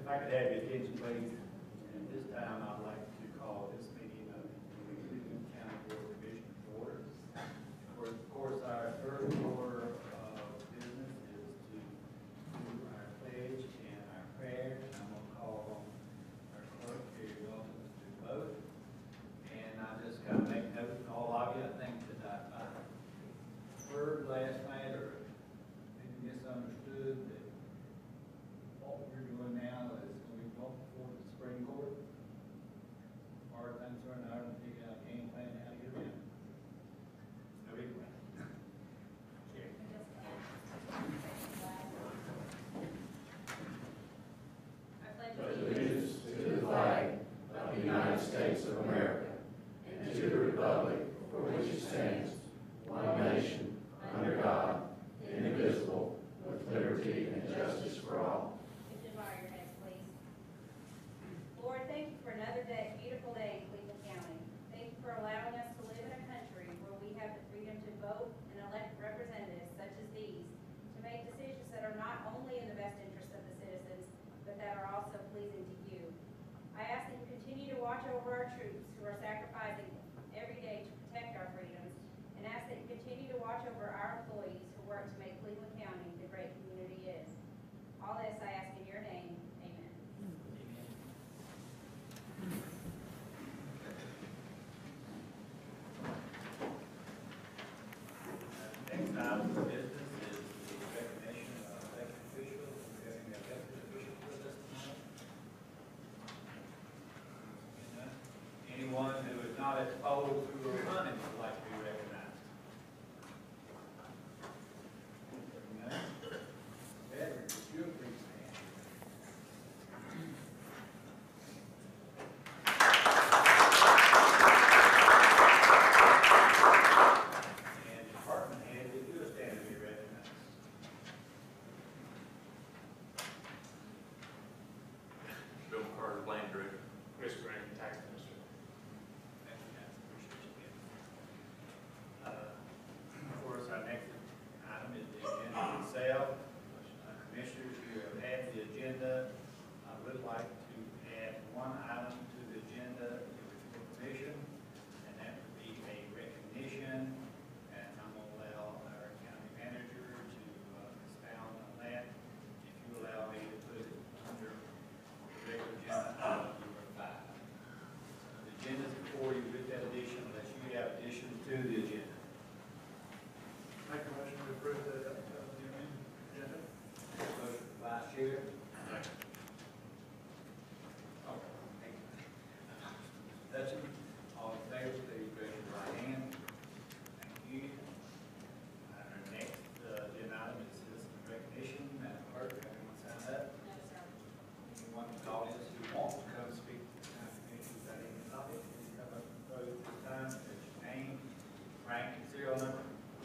If I could have your attention, please. At this time, I'd like to call this meeting of the Cleveland County Board of Commissioners to order. Of course, our first order of business is to do our pledge and our prayer. And I'm going to call on our clerk, Terry Wilson, to do both. And I just got to make note to all of you. I think that I heard last night or maybe misunderstood that what we're doing now is we go before the Supreme Court. As far as I'm concerned, I don't figure out a game plan how to get around. No big way. Check. I pledge allegiance to the flag of the United States of America and to the republic for which it stands, one nation, under God, indivisible, with liberty and justice for all. Would you bow your heads, please? Lord, thank you for another day, beautiful day in Cleveland County. Thank you for allowing us to live in a country where we have the freedom to vote and elect representatives such as these to make decisions that are not only in the best interest of the citizens, but that are also pleasing to you. I ask that you continue to watch over our troops who are sacrificing every day to protect our freedoms, and ask that you continue to watch over our employees who work to make Cleveland County the great community it is. All this I ask in your name. Amen. Next item of business is the recognition of elected officials. We're having an elected official with us tonight. Anyone who is not at the polls who are running would like to be recognized. Better, would you please stand? And department head, if you would stand to be recognized. Bill Carter, Land Director. Mr. Graham, Tax Minister. Thank you, guys. Appreciate you again. Of course, our next item is the agenda itself. Commissioners, you have had the agenda. I would like to add one item to the agenda for permission, and that would be a recognition. And I'm going to allow our county manager to expound on that. If you allow me to put it under the regular agenda item number 5. The agenda is before you with that addition, unless you have additions to the agenda. Make a motion to approve the agenda. Motion by Vice Chair. That's it. All in favor, please raise your right hand. Thank you. Our next agenda item is citizen recognition. Madam Clerk, everyone sign up. No, sir. Anyone in the audience who wants to come speak to the county commission without any topic, please come up and vote at this time. State your name, rank, and serial number.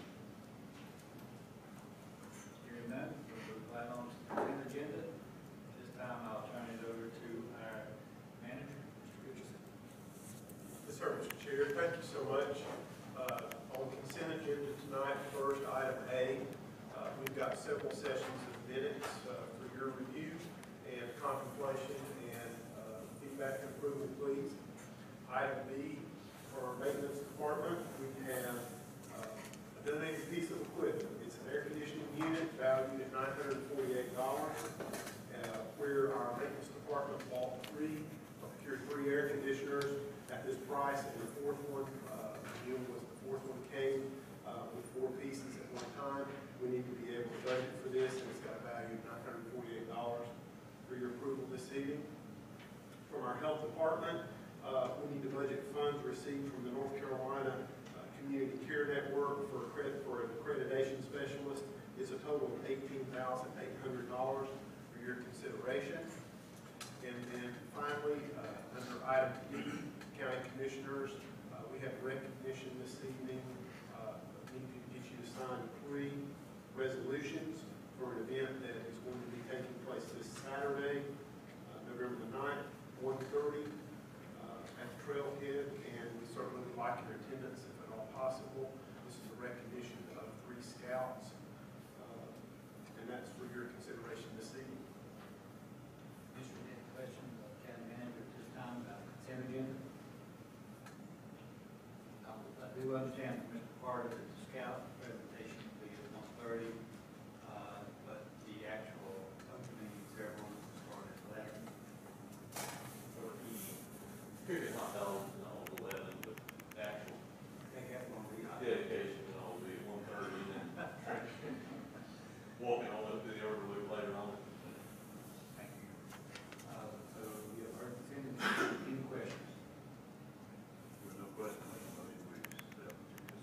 Hearing none, we'll move right on to the consent agenda. This time, I'll turn it over to our manager, Mr. Richardson. Yes, sir, Mr. Chair. Thank you so much. On the consent agenda tonight, first item A, we've got several sessions of minutes for your review and contemplation and feedback and approval, please. Item B, for our maintenance department, we have a donated piece of equipment. It's an air conditioning unit valued at $948, where our maintenance department bought procured three air conditioners at this price, and the fourth one, the deal was the fourth one came with 4 pieces at one time. We need to be able to budget for this, and it's got a value of $948 for your approval this evening. From our health department, we need to budget funds received from the North Carolina Community Care Network for an accreditation specialist. It's a total of $18,800 for your consideration. And then finally, under item D, county commissioners, we have recognition this evening. We need to get you to sign 3 resolutions for an event that is going to be taking place this Saturday, November the 9th, 1:30 at the trailhead, and we certainly would like your attendance if at all possible. This is a recognition of 3 scouts, and that's for your consideration this evening. Mr. understand from Mr. Carter that the scout presentation will be at 1:30, but the actual opening ceremony will start at 11. Period, not on 11, but actual I think that's going to be. dedication and all will be at 1:30, and then walking on up to the order loop later on. Thank you. So you have heard the sentence. Any questions? There's no question, I motion we accept.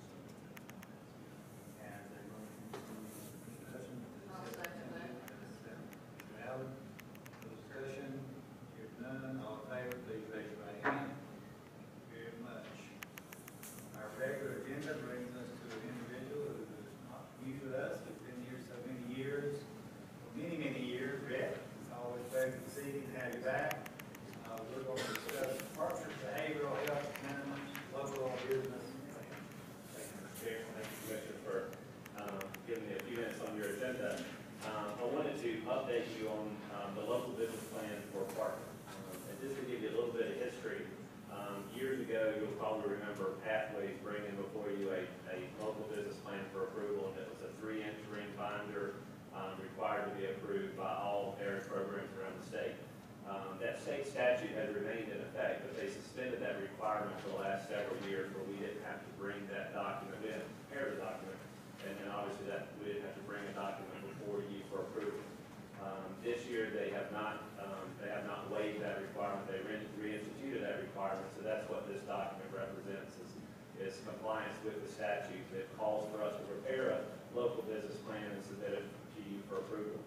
And a motion to discussion. I'll second that. Mr. Allen, for discussion, if none, all in favor, please raise your right hand. Very much. Our regular agenda brings us to an individual who is not new to us, has been here so many years, many years, Brett. It's always pleasure to see you and have you back. We're going to discuss Parkford behavioral health amendments, local business. Thank you, Mr. Chair. Thank you, Commissioner, for giving me a few minutes on your agenda. I wanted to update you on the local business plan for Parkford. And just to give you a little bit of history, years ago, you'll probably remember Pathways bringing before you a local business plan for approval, and it was a 3-inch ring binder required to be approved by all area programs around the state. That state statute has remained in effect, but they suspended that requirement for the last several years where we didn't have to bring that document, we didn't prepare the document, and then obviously that we didn't have to bring a document before you for approval. This year, they have not waived that requirement, they reinstituted that requirement, so that's what this document represents, is compliance with the statute that calls for us to prepare a local business plan and submit it to you for approval.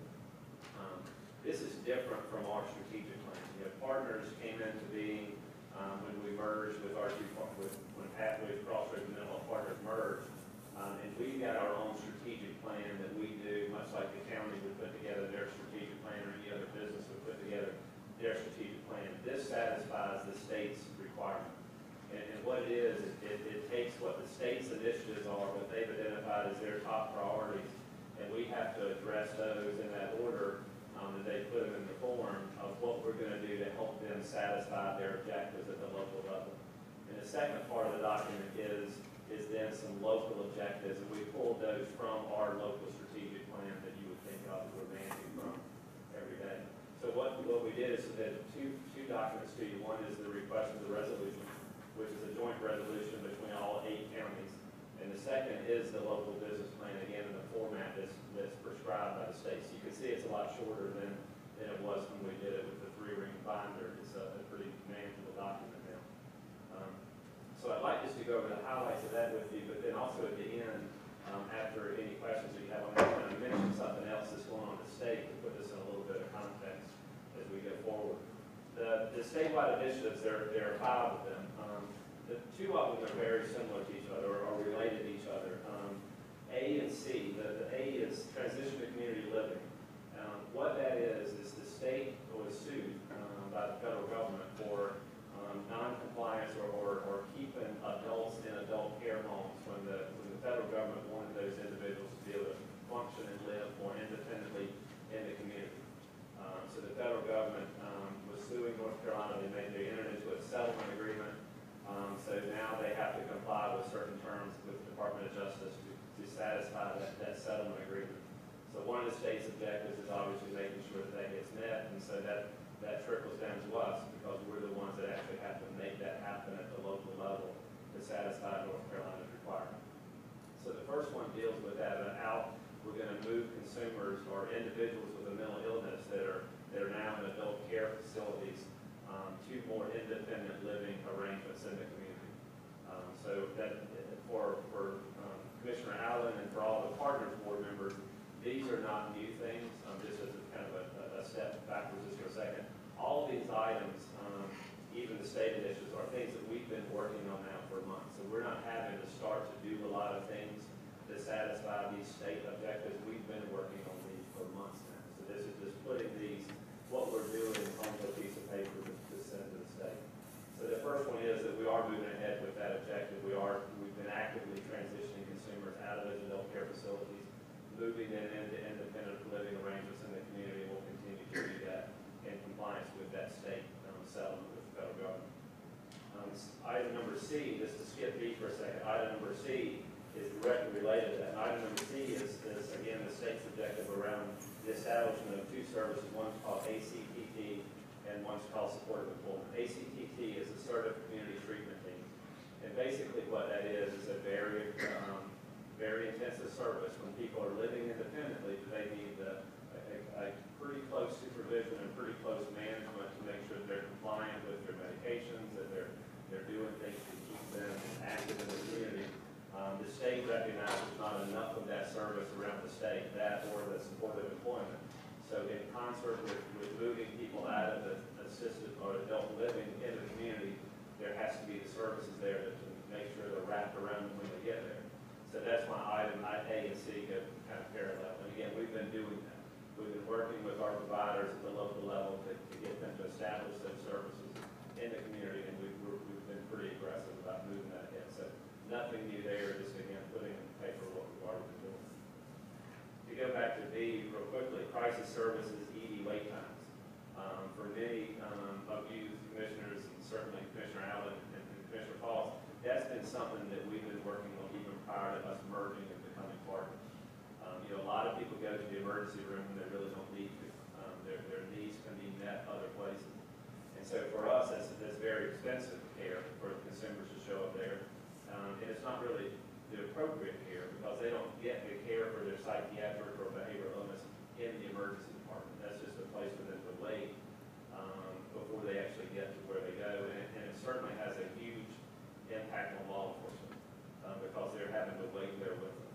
This is different from our strategic plan. You know, Partners came into being when we merged with when Pathways, Crossroads, and Mental Health Partners merged. And we've got our own strategic plan that we do, much like the county would put together their strategic plan, or any other business would put together their strategic plan. This satisfies the state's requirement. And what it is, it takes what the state's initiatives are, what they've identified as their top priorities, and we have to address those in that order that they put them in the form of what we're going to do to help them satisfy their objectives at the local level. And the second part of the document is then some local objectives, and we pulled those from our local strategic plan that you would think of as we're managing from every day. So what we did is submit two documents to you. One is the request for the resolution, which is a joint resolution between all 8 counties. And the second is the local business plan, again, in the format that's prescribed by the state. So you can see it's a lot shorter than it was when we did it with the 3-ring binder. It's a pretty manageable document now. So I'd like just to go over the highlights of that with you, but then also at the end, after any questions that you have on that, I'm going to mention something else that's going on at the state to put this in a little bit of context as we go forward. The statewide initiatives, there are 5 of them. The 2 of them are very similar to each other, or related to each other. A and C, the A is transition to community living. What that is the state was sued by the federal government for non-compliance or keeping adults in adult care homes when the federal government wanted those individuals to be able to function and live more independently in the community. So the federal government was suing North Carolina. They entered into a settlement agreement. So now they have to comply with certain terms with the Department of Justice to satisfy that settlement agreement. So one of the state's objectives is obviously making sure that gets met, and so that trickles down to us because we're the ones that actually have to make that happen at the local level to satisfy North Carolina's requirement. So the first one deals with that, how we're going to move consumers or individuals with a mental illness that are now in adult care facilities to more independent living arrangements in the community. So that for Commissioner Allen and for all the Partners board members, these are not new things. Just as a kind of a step backwards just for a second. All these items, even the state initiatives, are things that we've been working on now for months. So we're not having to start to do a lot of things to satisfy these state objectives. We've been working on these for months now. So this is just putting what we're doing onto a piece of paper to send to the state. So the first one is that we are moving ahead with that objective. We've been actively transitioning consumers out of those adult care facilities, moving them into independent living arrangements in the community, and we'll continue to do that in compliance with that state settlement with the federal government. Item number C, just to skip beat for a second. Item number C is directly related to that. Item number C is again, the state's objective around the establishment of two services. One's called ACTT and one's called supportive employment. ACTT is a Assertive Community Treatment Team. And basically what that is a very intensive service. When people are living independently, they need a pretty close supervision and pretty close management to make sure that they're compliant with their medications, that they're doing things to keep them active in the community. The state recognizes not enough of that service around the state, that or the supportive employment. So in concert with moving people out of the assisted or adult living in the community, there has to be the services there to make sure they're wrapped around them when they get there. So that's why item A and C go kind of parallel. And again, we've been doing that. We've been working with our providers at the local level to get them to establish those services in the community, and we've been pretty aggressive about moving that ahead. So nothing new there, just again, putting in paper what we've already been doing. To go back to B real quickly, crisis services, ED wait times. For many of you commissioners, and certainly Commissioner Allen and Commissioner Falls, that's been something that we've been working on even prior to us merging and becoming partners. A lot of people go to the emergency room when they really don't need to. Their needs can be met other places. And so for us, that's very expensive care for the consumers to show up there. And it's not really the appropriate care because they don't get the care for their psychiatric or behavioral illness in the emergency department. That's just a place for them to wait before they actually get to where they go. And it certainly has a huge impact on law enforcement because they're having to wait there with them.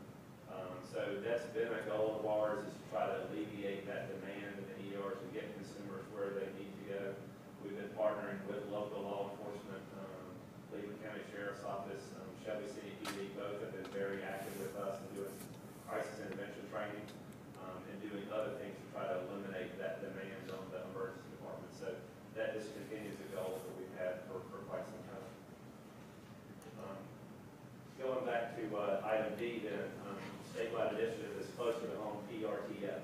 So that's been a goal of ours, is to try to alleviate that demand in the ERs and get consumers where they need to go. We've been partnering with local law enforcement, Cleveland County Sheriff's Office, Shelby City PD, both have been very active with us in doing crisis intervention training and doing other things to try to eliminate that demand on the emergency department. So that just continues the goal that we've had for quite some time. Going back to item D then, statewide initiative is closer to home, PRTF.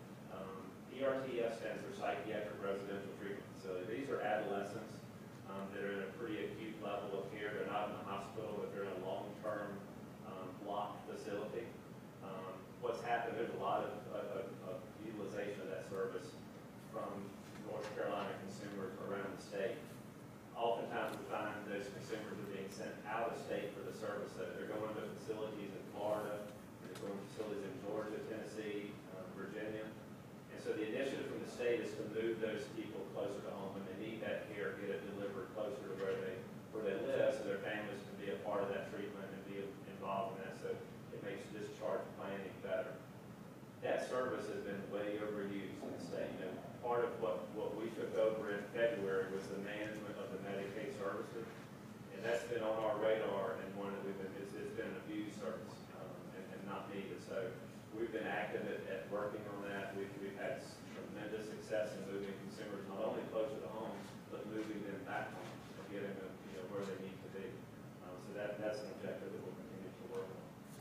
PRTF stands for Psychiatric Residential Treatment Facility. These are adolescents that are in a pretty acute level of care. They're not in a hospital, but they're in a long-term block facility. What's happened, there's a lot of utilization of that service from North Carolina consumers around the state. Oftentimes we find those consumers are being sent out of state for the service. So they're going to facilities in Florida, they're going to facilities in Georgia, Tennessee, Virginia. And so the initiative from the state is to move those people closer to home. When they need that care, get it delivered closer to where they live so their families can be a part of that treatment and be involved in that. So it makes discharge planning better. That service has been way overused in the state. Part of what we took over in February was the management of the Medicaid services. And that's been on our radar, and one that it's been an abused service and not needed. So we've been active at working on that. We've had tremendous success in moving consumers not only closer to home, but moving them back home and getting them where they need to be. So that's an objective that we'll continue to work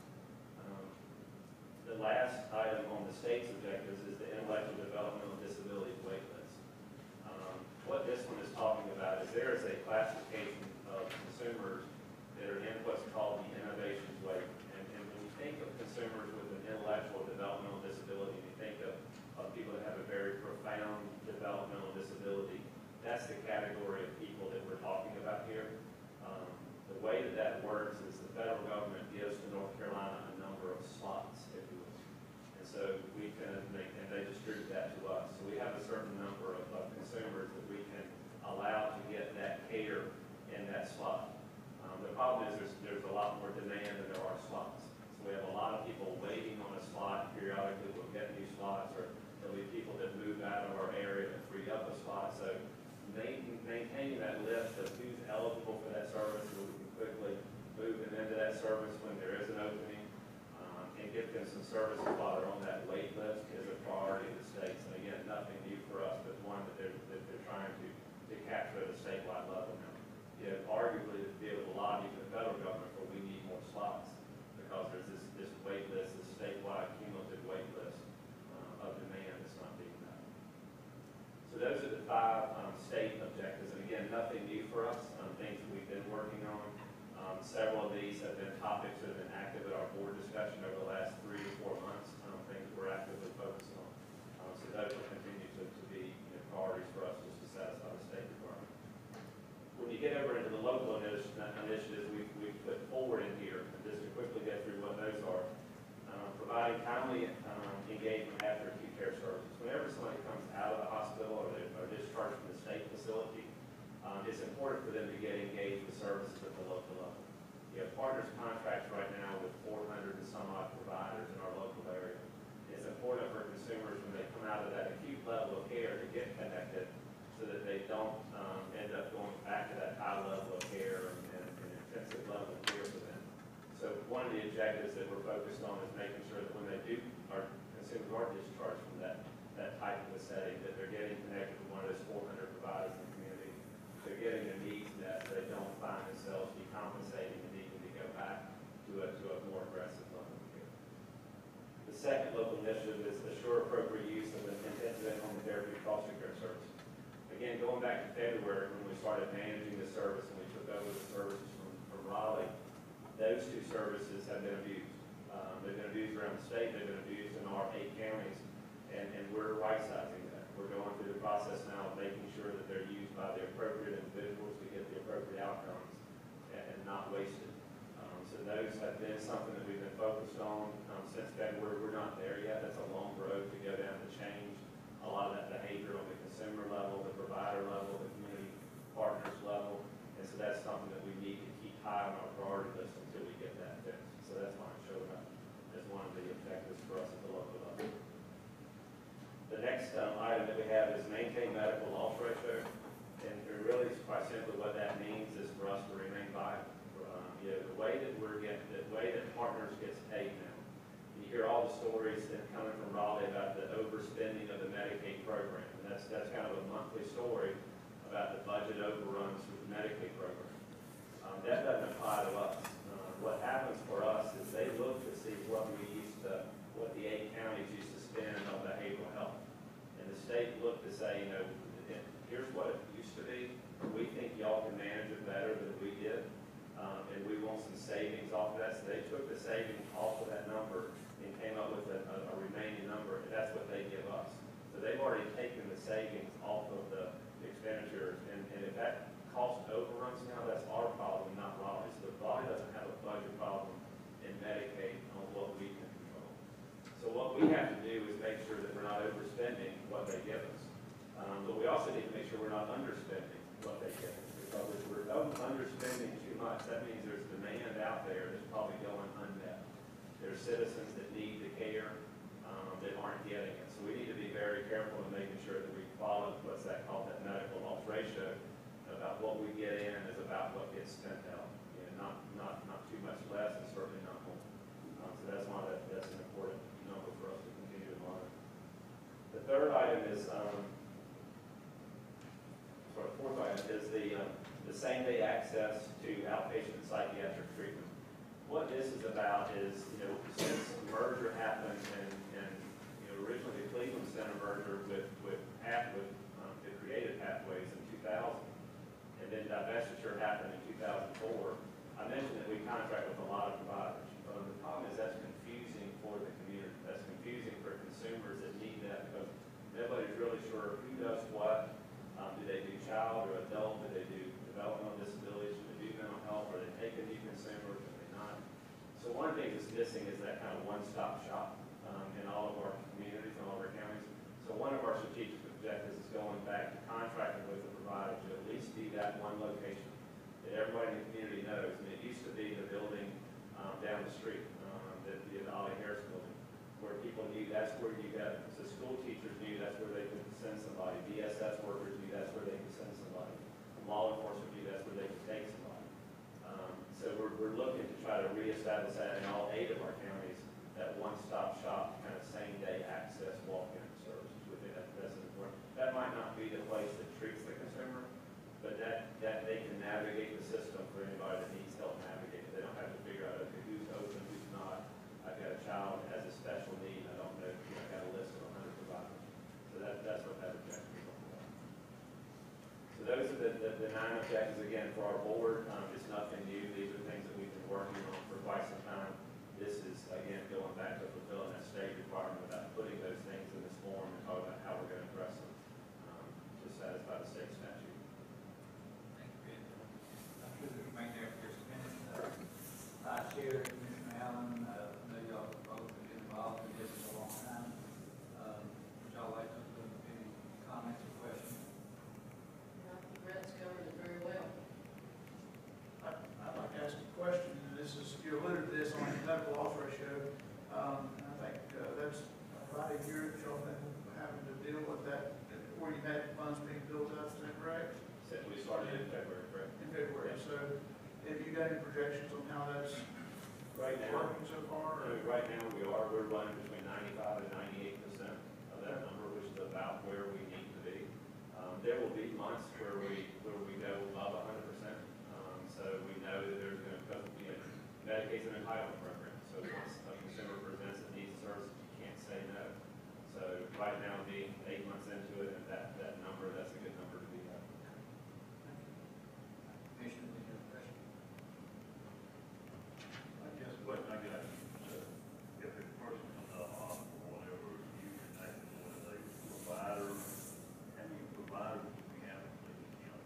on. The last item on the state's objectives is the intellectual developmental disability wait list. What this one is talking about is there is a classification of consumers that are in what's called the innovations wait. And when you think of consumers with an intellectual developmental disability, you think of people that have a very profound developmental disability, that's the category of people that we're talking about here. The way that works is the federal government gives to North Carolina a number of slots, if you will. And so we can and they distribute that to us. So we have a certain number of consumers that we can allow to get that care in that slot. The problem is there's a lot more demand than there are slots. So we have a lot of people waiting on a slot. Periodically we'll get new slots, or there'll be people that move out of our area to free up a slot. So maintaining that list of who's eligible for that service so we can quickly move them into that service when there is an opening and give them some services while they're on that wait list is a priority of the states. And again, nothing new for us, but one that they're trying to capture at a statewide level now. Arguably to be able to lobby the federal government, but we need more slots because there's this wait list, this statewide cumulative wait list of demand that's not being met. So those are the 5 state objectives, and again, nothing new for us, things that we've been working on. Several of these have been topics that have been active at our board discussion over the last 3 to 4 months, things that we're actively focused on. So those will continue to be priorities for us just to satisfy the state requirement. When you get over into the local initiatives we've put forward in here, just to quickly go through what those are, providing timely engagement after acute care services. Whenever somebody comes out of the hospital or they are discharged from the state facility, it's important for them to get engaged with services at the local level. We have partners contracts right now with 400 and some odd providers in our local area. It's important for consumers when they come out of that acute level of care to get connected so that they don't end up going back to that high level of care and intensive level of care for them. So one of the objectives that we're focused on is making sure that when they do, our consumers are discharged from that type of a setting, that they're getting connected with one of those 400 providers in the community. They're getting their needs met, so they don't find themselves decompensating and needing to go back to a more aggressive level of care. The second local initiative is assure appropriate use of the intensive and home therapy foster care service. Again, going back to February when we started managing the service and we took over the services from Raleigh, those two services have been abused. They've been abused around the state, they've been abused in our 8 counties, and we're right-sizing that. We're going through the process now of making sure that they're used by the appropriate individuals to get the appropriate outcomes and not wasted. So those have been something that we've been focused on since February. We're not there yet. That's a long road to go down to change a lot of that behavior on the consumer level, the provider level, the community partners level. And so that's something that we need to keep high on our priority list until we get that fixed. So that's why I'm showing up as one of the objectives for us at the local level. The next item that we have is maintain medical loss ratio. And really, quite simply, what that means is for us to remain viable. The way that partners gets paid now. You hear all the stories that coming from Raleigh about the overspending of the Medicaid program. And that's kind of a monthly story about the budget overruns with the Medicaid program. That doesn't apply to us. What happens for us is they look to see what the 8 counties used to spend on behavioral health. And the state looked to say, here's what it used to be. We think y'all can manage it better than we did. And we want some savings off of that. So they took the savings off of that number and came up with a remaining number, and that's what they give us. So they've already taken the savings off of the expenditures, and if that cost overruns now, that's our problem, not Raleigh's. So Raleigh doesn't have a budget problem in Medicaid on what we can control. So what we have to do is make sure that we're not overspending what they give us. But we also need to make sure we're not underspending what they give us. Because if we're underspending too much, that means there's demand out there that's probably going unmet. There's citizens that need the care that aren't getting it. So we need to be very careful in making sure that we follow what's that called, that medical loss ratio. About what we get in is about what gets spent out. Not too much less and certainly not more. So that's why that's an important number for us to continue to monitor. The third item is, the fourth item is the same-day access to outpatient psychiatric treatment. What this is about is, since the merger happened and originally the Cleveland Center merger with the created Pathways in 2000, and then divestiture happened in 2004, I mentioned that we contract with a lot of providers. The problem is that's confusing for the community. That's confusing for consumers that need that because nobody's really sure who does what. Do they do child or adult? Do they do developmental disabilities? Do they do mental health? Are they taking new consumers? Are they not? So one of the things that's missing is that kind of one-stop shop in all of our communities and all of our counties. So one of our strategic objectives is going back to contracting with the provider to at least be that one location that everybody in the community knows. And it used to be the building down the street, the Ollie Harris building, where people knew that's where you go. So school teachers knew that's where they could send somebody. DSS workers knew that's where they could send somebody. Law enforcement knew that's where they could take somebody. So we're looking to try to reestablish that in all 8 of our counties, that one-stop shop kind of same-day access walk-in services. We think that's important. That might not be the place that treats the consumer, but that they can navigate the system for anybody that needs help navigate it. They don't have to figure out, okay, who's open, who's not. I've got a child that has a special need. I don't know, I've got a list of 100 providers. So that's what that objective is all about. So those have the 9 objectives, again, for our board, it's nothing new. These are things that we've been working on for quite some time. This is, again, going back to fulfilling that state requirement about putting those things in this form and talking about how we're going to address them to satisfy the state statute. Thank you, Ben. I'm sure that you may have just a minute. Vice Chair, Commissioner Allen, I know y'all both have been involved in this for a long time. Would y'all like to put any comments or questions? I think Brett's covered it very well. I'd like to ask a question, and this is, you alluded to this on the medical loss ratio. And I think that's about a year that y'all been having to deal with that, where you had funds being built up, is that correct? Since we started in February, correct? In February, so have you got any projections on how that's Right now, working so far? right now we're running between 95 and 98% of that number, which is about where we need to be. There will be months where we go above 100%. So we know that there's going to be a Medicaid's an entitlement program. So once a consumer presents a needs service, you can't say no. So right now, being 8 months into it, and that number, that's a good number to be at. Commissioner, any other questions? I guess what I got is, if a person comes out of hospital, whatever, you connect them with a provider, how many providers do we have in Cleveland County?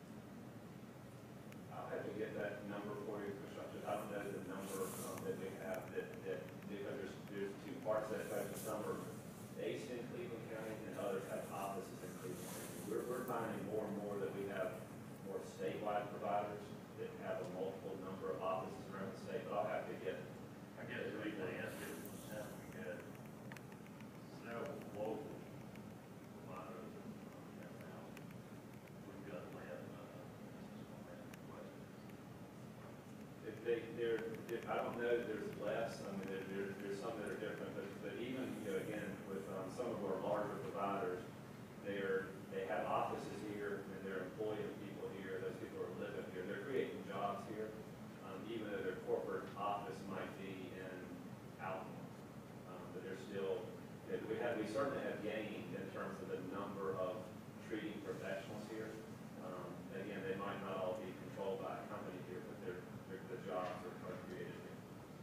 I'll have to get that number for you, Commissioner. I don't know the number that we have because there's two parts that affect the number. Based in Cleveland County and others have offices in Cleveland County. We're finding more and more that we have more statewide providers that have a multiple number of offices around the state, but I'll have to get. I guess the reason I ask is, since we had several local providers in town, we've got less, I don't know that there's less, I mean, there's some that are different, but even, again, with some of our larger providers, they have offices here, and they're employing people here, those people are living here, they're creating jobs here, even though their corporate office might be in Alton. But they're still, we certainly have gained in terms of the number of treating professionals here. Again, they might not all be controlled by a company here, but the jobs are created here.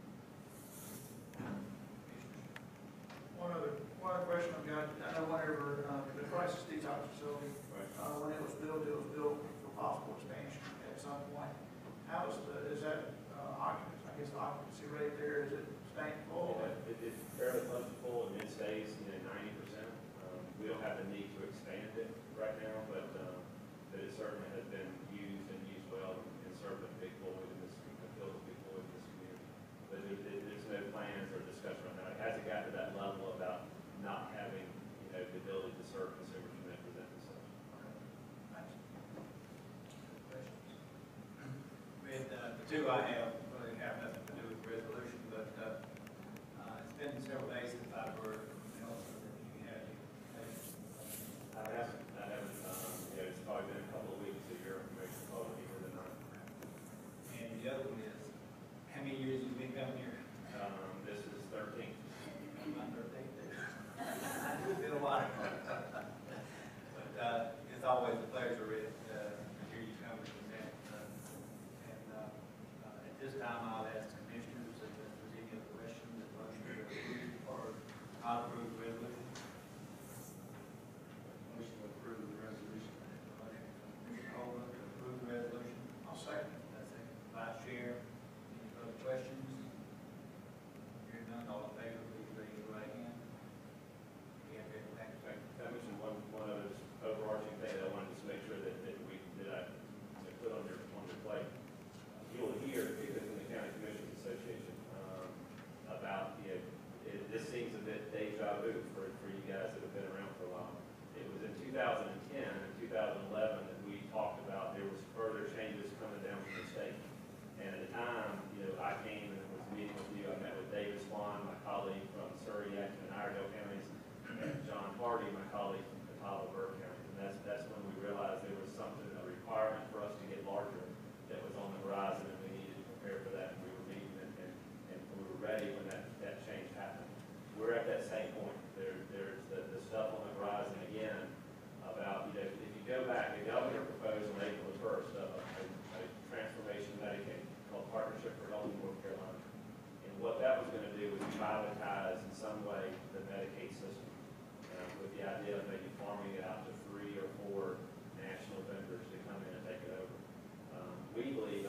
One other question I've got, I know whenever the crisis detox facility, when it was built for possible expansion at some point. How is is that occupancy, I guess the occupancy rate there, is it staying full? It's fairly close to full, and it stays, 90%. We don't have the need to expand it right now, but it certainly has been used and used well and served a big void in this, filled a big void in this community. But there's no plans or discussion right now. It hasn't got to that level about not having, the ability to serve consumers when they present themselves. Thanks. Questions? With the two I have, really have nothing to do with the resolution, but it's been several days since I've heard from Elsa that you had I haven't, it's probably been a couple of weeks of your information quality or the night. and the other one is, how many years have you been coming here? This is 13. My birthday. It's been a while. But it's always a pleasure, Rick, to hear you come and present. At this time, I'll ask commissioners if there's any other questions, that motion to approve or not approve the resolution. Motion to approve the resolution. Motion from Commissioner Holman to approve the resolution. I'll second. That's it. Vice Chair, any further questions? Hearing none, all in favor, please raise your right hand. You have everything. I mentioned one other just overarching thing that I wanted to make sure that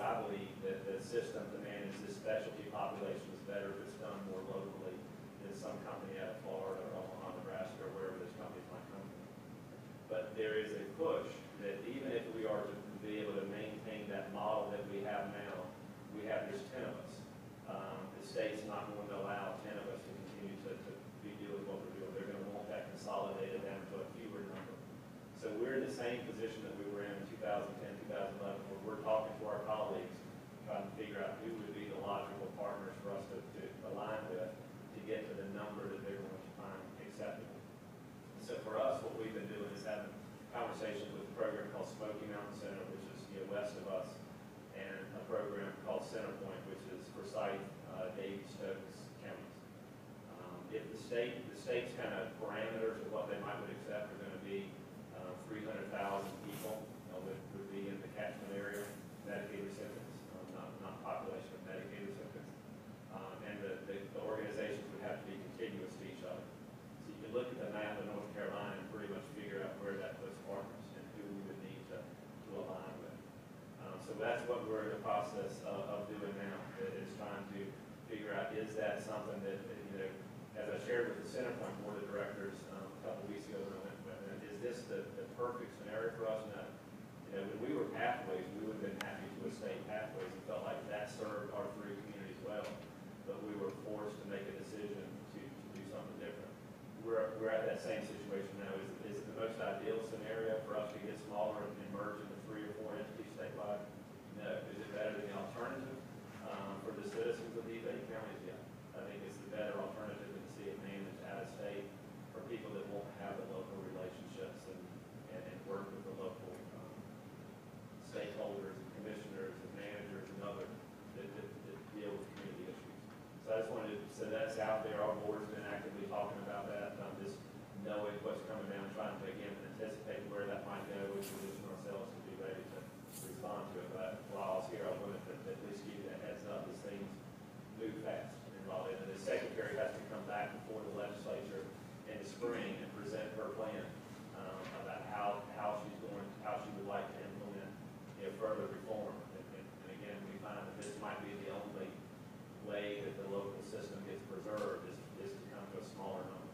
I believe that the system to manage this specialty population is better if it's done more locally than some company out of Florida or Omaha, Nebraska, or wherever this company might come from. But there is a push that even if we are to be able to maintain that model that we have now, there's 10 of us. The state's not going to allow 10 of us to continue to be doing what we're doing. They're going to want that consolidated down to a fewer number. So we're in the same position that we were in 2010, 2011, where we're talking to our colleagues, trying to figure out who would be the logical partners for us to align with to get to the number that they're going to find acceptable. So for us, what we've been doing is having conversations with a program called Smoky Mountain Center, which is west of us, and a program called Centerpoint, which is Forsyth, Davie, Stokes counties. If the state's kind of parameters of what they might would accept are going to be 300,000 people would be in the catchment area, Medicaid recipients, not population of Medicaid recipients. And the organizations would have to be contiguous to each other. So you can look at the map of North Carolina and pretty much figure out where that puts partners and who we would need to align with. So that's what we're in the process of doing now, is trying to figure out, is that something that, as I shared with the Centerpoint Board of Directors a couple weeks ago, when I went with them, is this the perfect scenario for us? No. When we were pathways, we would have been happy to estate pathways and felt like that served our three communities well, but we were forced to make a decision to do something different. We're at that same situation now. Is it the most ideal scenario for us to get smaller and merge into 3 or 4 entities statewide? No. Is it better than the alternative for the citizens of these 8 counties? Yeah. I think it's the better alternative than to see it managed out of state for people that won't have the local relationships and work with the local stakeholders and commissioners and managers and others that deal with community issues. So I just wanted to, so that's out there. Our board's been actively talking about that, just knowing what's coming down, trying to, again, anticipate where that might go and position ourselves to be ready to respond to it. But while I was here, I wanted to at least give you that heads up as things move fast and involved. And the secretary has to come back before the legislature in the spring and present her plan about how she would like to implement further reform. And again, we find that this might be the only way that the local system gets preserved is to come to a smaller number.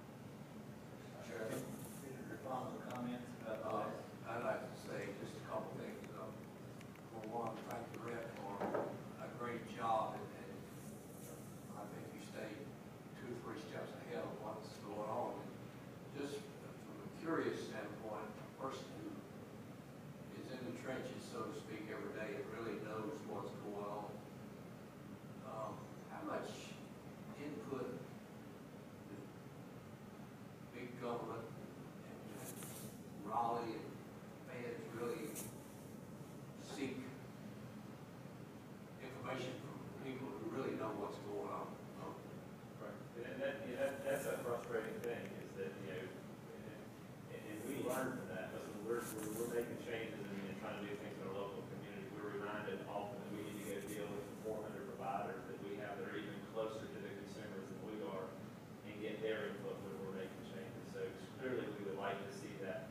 Sure. Respond to the comments about the I'd like to say just a couple things. For one, thank the rep for a great job, and I think you stayed 2 or 3 steps ahead of what's going on. Just from a curious standpoint, a person who is in the trenches, so to speak, every day and really knows what's going on. How much input did big government and Raleigh and feds really seek information from people who really know what's going on? Right. And that's a frustrating thing, is that, and we learn from that. Listen, we're making changes and trying to do things in our local community. We're reminded often that we need to go deal with the 400 providers that we have that are even closer to the consumers than we are and get their input when we're making changes. So clearly we would like to see that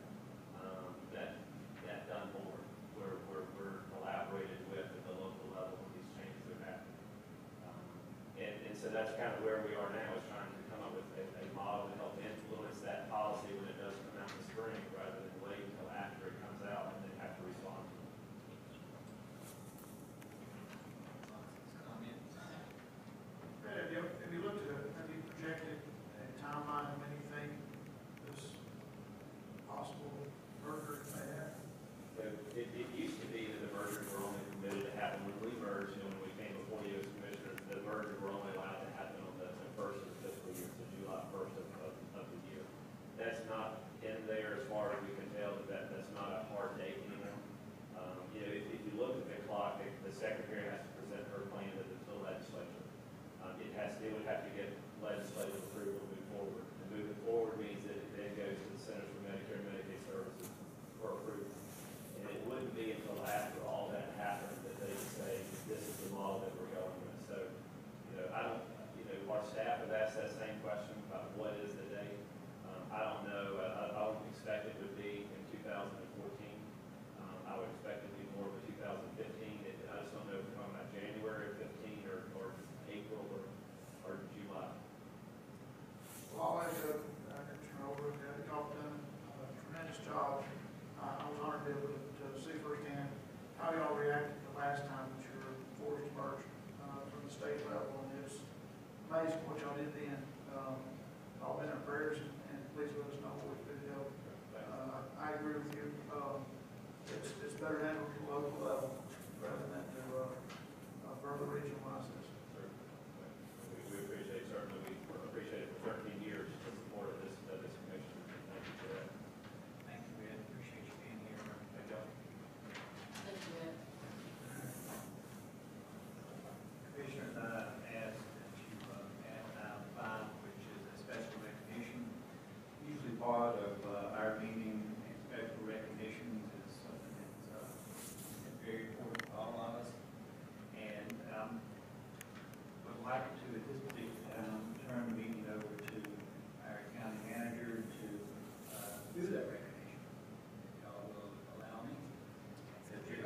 done more, where we're collaborated with at the local level when these changes are happening. And so that's kind of where we are now, is trying to come up with a model to help influence that policy when it does come out in the spring, rather than wait until after it comes out and then have to respond to it. comments. Have you looked at, have you projected a timeline of anything this possible merger may have? So it used to be that the mergers were only permitted to happen when we merged, when we came before you as commissioners, the mergers were only allowed to happen on the first or how y'all reacted the last time that you were forced to merge, from the state level, and it's amazing what y'all did then. All been our prayers, and please let us know what we could help. I agree with you, it's better to have it at the local level rather than to, further regionalize this. We appreciate, certainly, we appreciate it for 13 years, the support of this commission. Thank you for that. Thank you, Ed, appreciate you being here. Thank you. Thank you, Ed. Commissioners, I ask that you add item 5, which is a special recognition. Usually part of our meeting, and special recognitions is something that's very important to all of us. And would like to, at this particular time, turn the meeting over to our county manager to do that recognition. If y'all will allow me. That's it.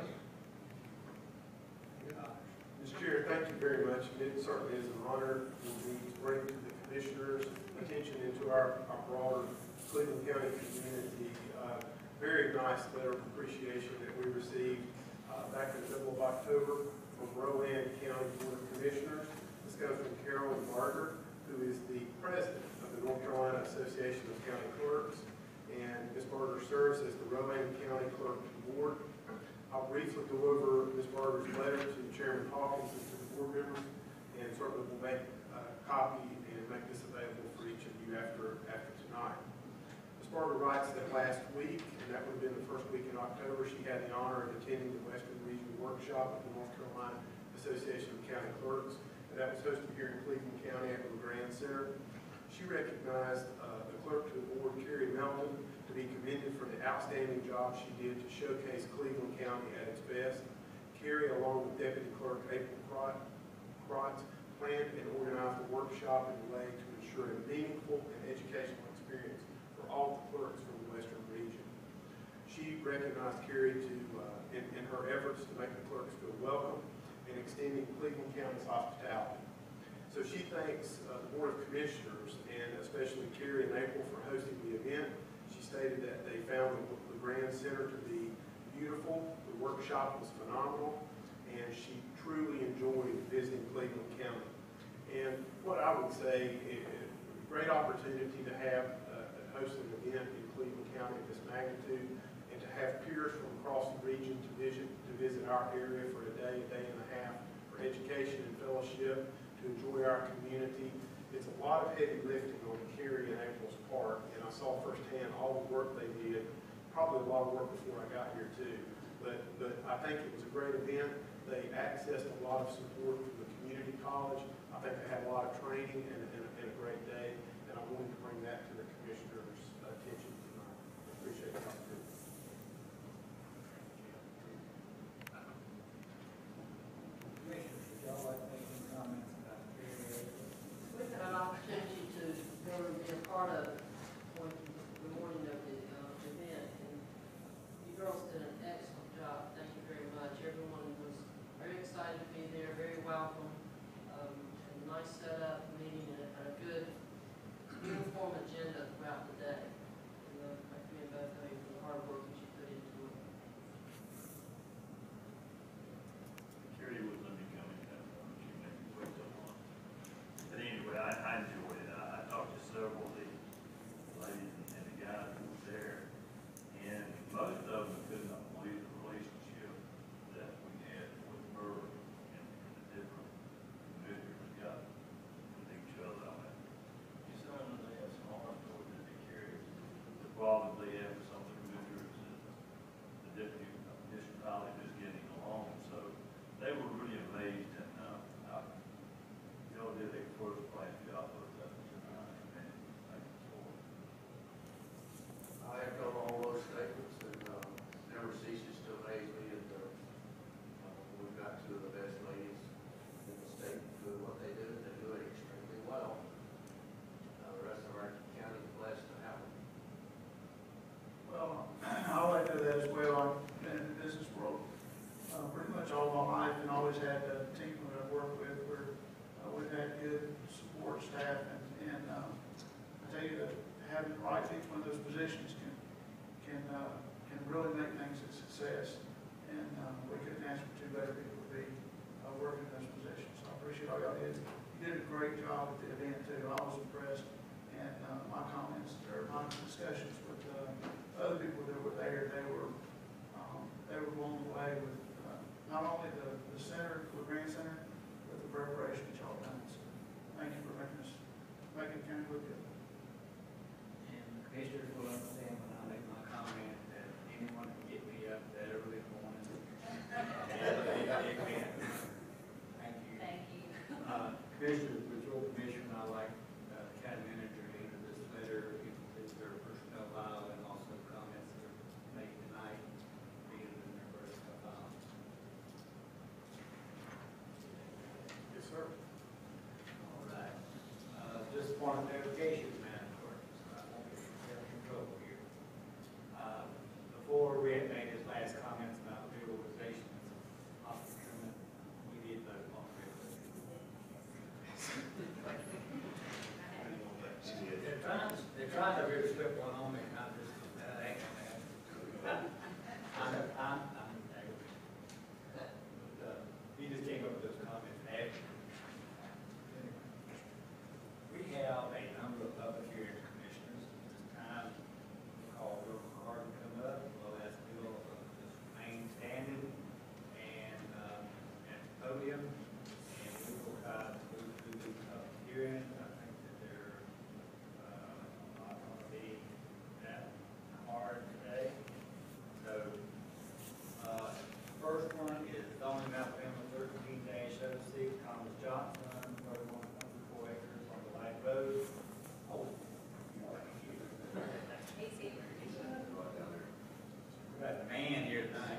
Your honors. Mr. Chair, thank you very much. And it certainly is an honor indeed to bring to the commissioners' attention into our broader Cleveland County community. Very nice letter of appreciation that we received back in the middle of October from Rowan County Board of Commissioners. This comes from Carolyn Barger, who is the president of the North Carolina Association of County Clerks. And Ms. Barger serves as the Rowan County Clerk Board. I'll briefly go over Ms. Barger's letter to Chairman Hawkins and to the board members, and certainly will make a copy and make this available for each of you after tonight. Ms. Barger writes that last week, and that would have been the first week in October, she had the honor of attending the Western Region Workshop of the North Carolina Association of County Clerks, and that was hosted here in Cleveland County at the LeGrand Center. She recognized the clerk to the board, Carrie Melton, to be commended for the outstanding job she did to showcase Cleveland County at its best. Carrie, along with Deputy Clerk April Krotz, planned and organized the workshop in a way to ensure a meaningful and educational experience for all the clerks from the Western region. She recognized Carrie in her efforts to make the clerks feel welcome and extending Cleveland County's hospitality. So she thanks the Board of Commissioners, and especially Carrie and April, for hosting the event. She stated that they found the Grand Center to be beautiful, the workshop was phenomenal, and she truly enjoyed visiting Cleveland County. And what I would say is a great opportunity to have host an event in Cleveland County of this magnitude, and to have peers from across the region to visit our area for a day and a half for education and fellowship, to enjoy our community. It's a lot of heavy lifting on Carrie and April's part, and I saw firsthand all the work they did. Probably a lot of work before I got here too, but I think it was a great event. They accessed a lot of support from the community college. I think they had a lot of training and a great day, and I wanted to bring that to the commissioners' attention tonight. Appreciate the opportunity. Commissioners, would y'all like to make any comments about the period? We've had an opportunity to go and be a part of the morning of the event, and you girls did an excellent job. Thank you very much. Everyone was very excited to be there, very welcome. And nice setup, meeting, and a good uniform agenda throughout the day. And I commend both of you for the hard work that you put into it. Carrie would let me come in and have one. She made me wait so long. But anyway, I enjoyed it. I talked to several of the ladies and the guys who were there, and most of them could not believe the relationship that we had with her and the different commissioners got with each other. I mean, you saw them, they have some hard work that they carry. The problem they have with some of the commissioners is the deputy commissioner college is getting along, so they were really amazed, and y'all did a first-class job of that tonight, and thank you for it. I echo all those statements, and never ceases to amaze me that we've got two of the best ladies in the state doing what they do, and they do it extremely well. The rest of our county is blessed to have them. Well, I'll echo that as well. I've been in the business world pretty much all my life, and always had a team that I've worked with where we've had good support staff, and I tell you that having the right people in those positions can really make things a success. and we couldn't ask for two better people to be working in those positions. So I appreciate all y'all did. You did a great job at the event too. I was impressed, and my comments or my discussions with other people that were there, they were blown away with not only the center, the Grand Center, but the preparation that y'all done. So thank you for making the county look good. And commissioners will understand when I make my comment that anyone can get me up that early in the morning. Thank you. Thank you. Commissioners, with your permission, I'd like the county manager to enter this letter, include their personnel file, and also comments that are made tonight, being in their personnel file. Yes, sir. All right. Just point of clarification, Madam Clerk, so I won't get myself in trouble here. Before Red made his last comments about reorganization of procurement, we did vote on reorganization. They're trying to really slip one on me, and I'm just, that ain't gonna happen. I'm aggravated. But, he just came up with those comments after. We have a number of public hearings, commissioners, at this time. We'll call Bill McCarty to come up, we'll ask Bill to just remain standing and, at the podium, and we will try to move through these public hearings. I think that they're, not gonna be that hard today. So, first one is zoning map amendment 13-06, Thomas Johnson, 31.4 acres on the Light Road. Oh, He's here. we got a man here tonight.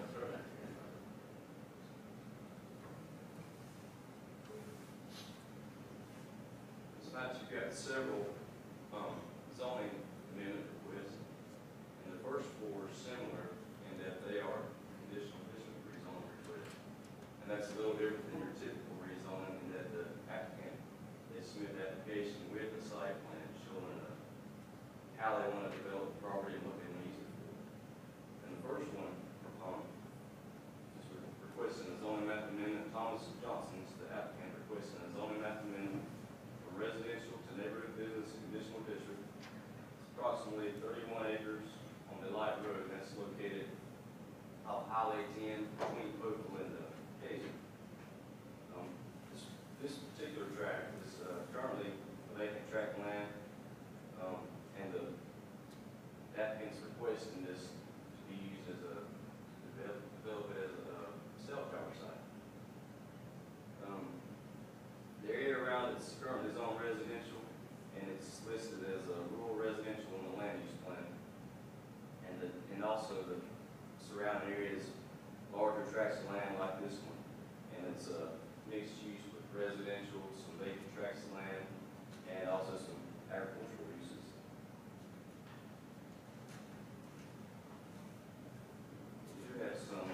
Tonight you've got several zoning amendment requests, and the first four are similar in that they are conditional district rezoning requests. And that's a little different than your typical rezoning in that the applicant, they submit the application with the site plan showing how they want to develop the property and what they want to use it for. And the first one, is requesting a zoning map amendment. Thomas Johnson's the applicant requesting a zoning map amendment from residential to neighborhood business conditional district. It's approximately 31 acres on the Light Road, and that's located off Highway 10 between Oakville and Cajun. This particular tract is currently a vacant tract land, and the applicant's requesting this to be used as a, develop it as a cell tower site. The area around it's currently zoned residential, and it's listed as a rural residential in the land use plan. And also the surrounding areas, larger tracts of land like this one, and it's mixed use with residential, some vacant tracts of land, and also some agricultural uses. You have some,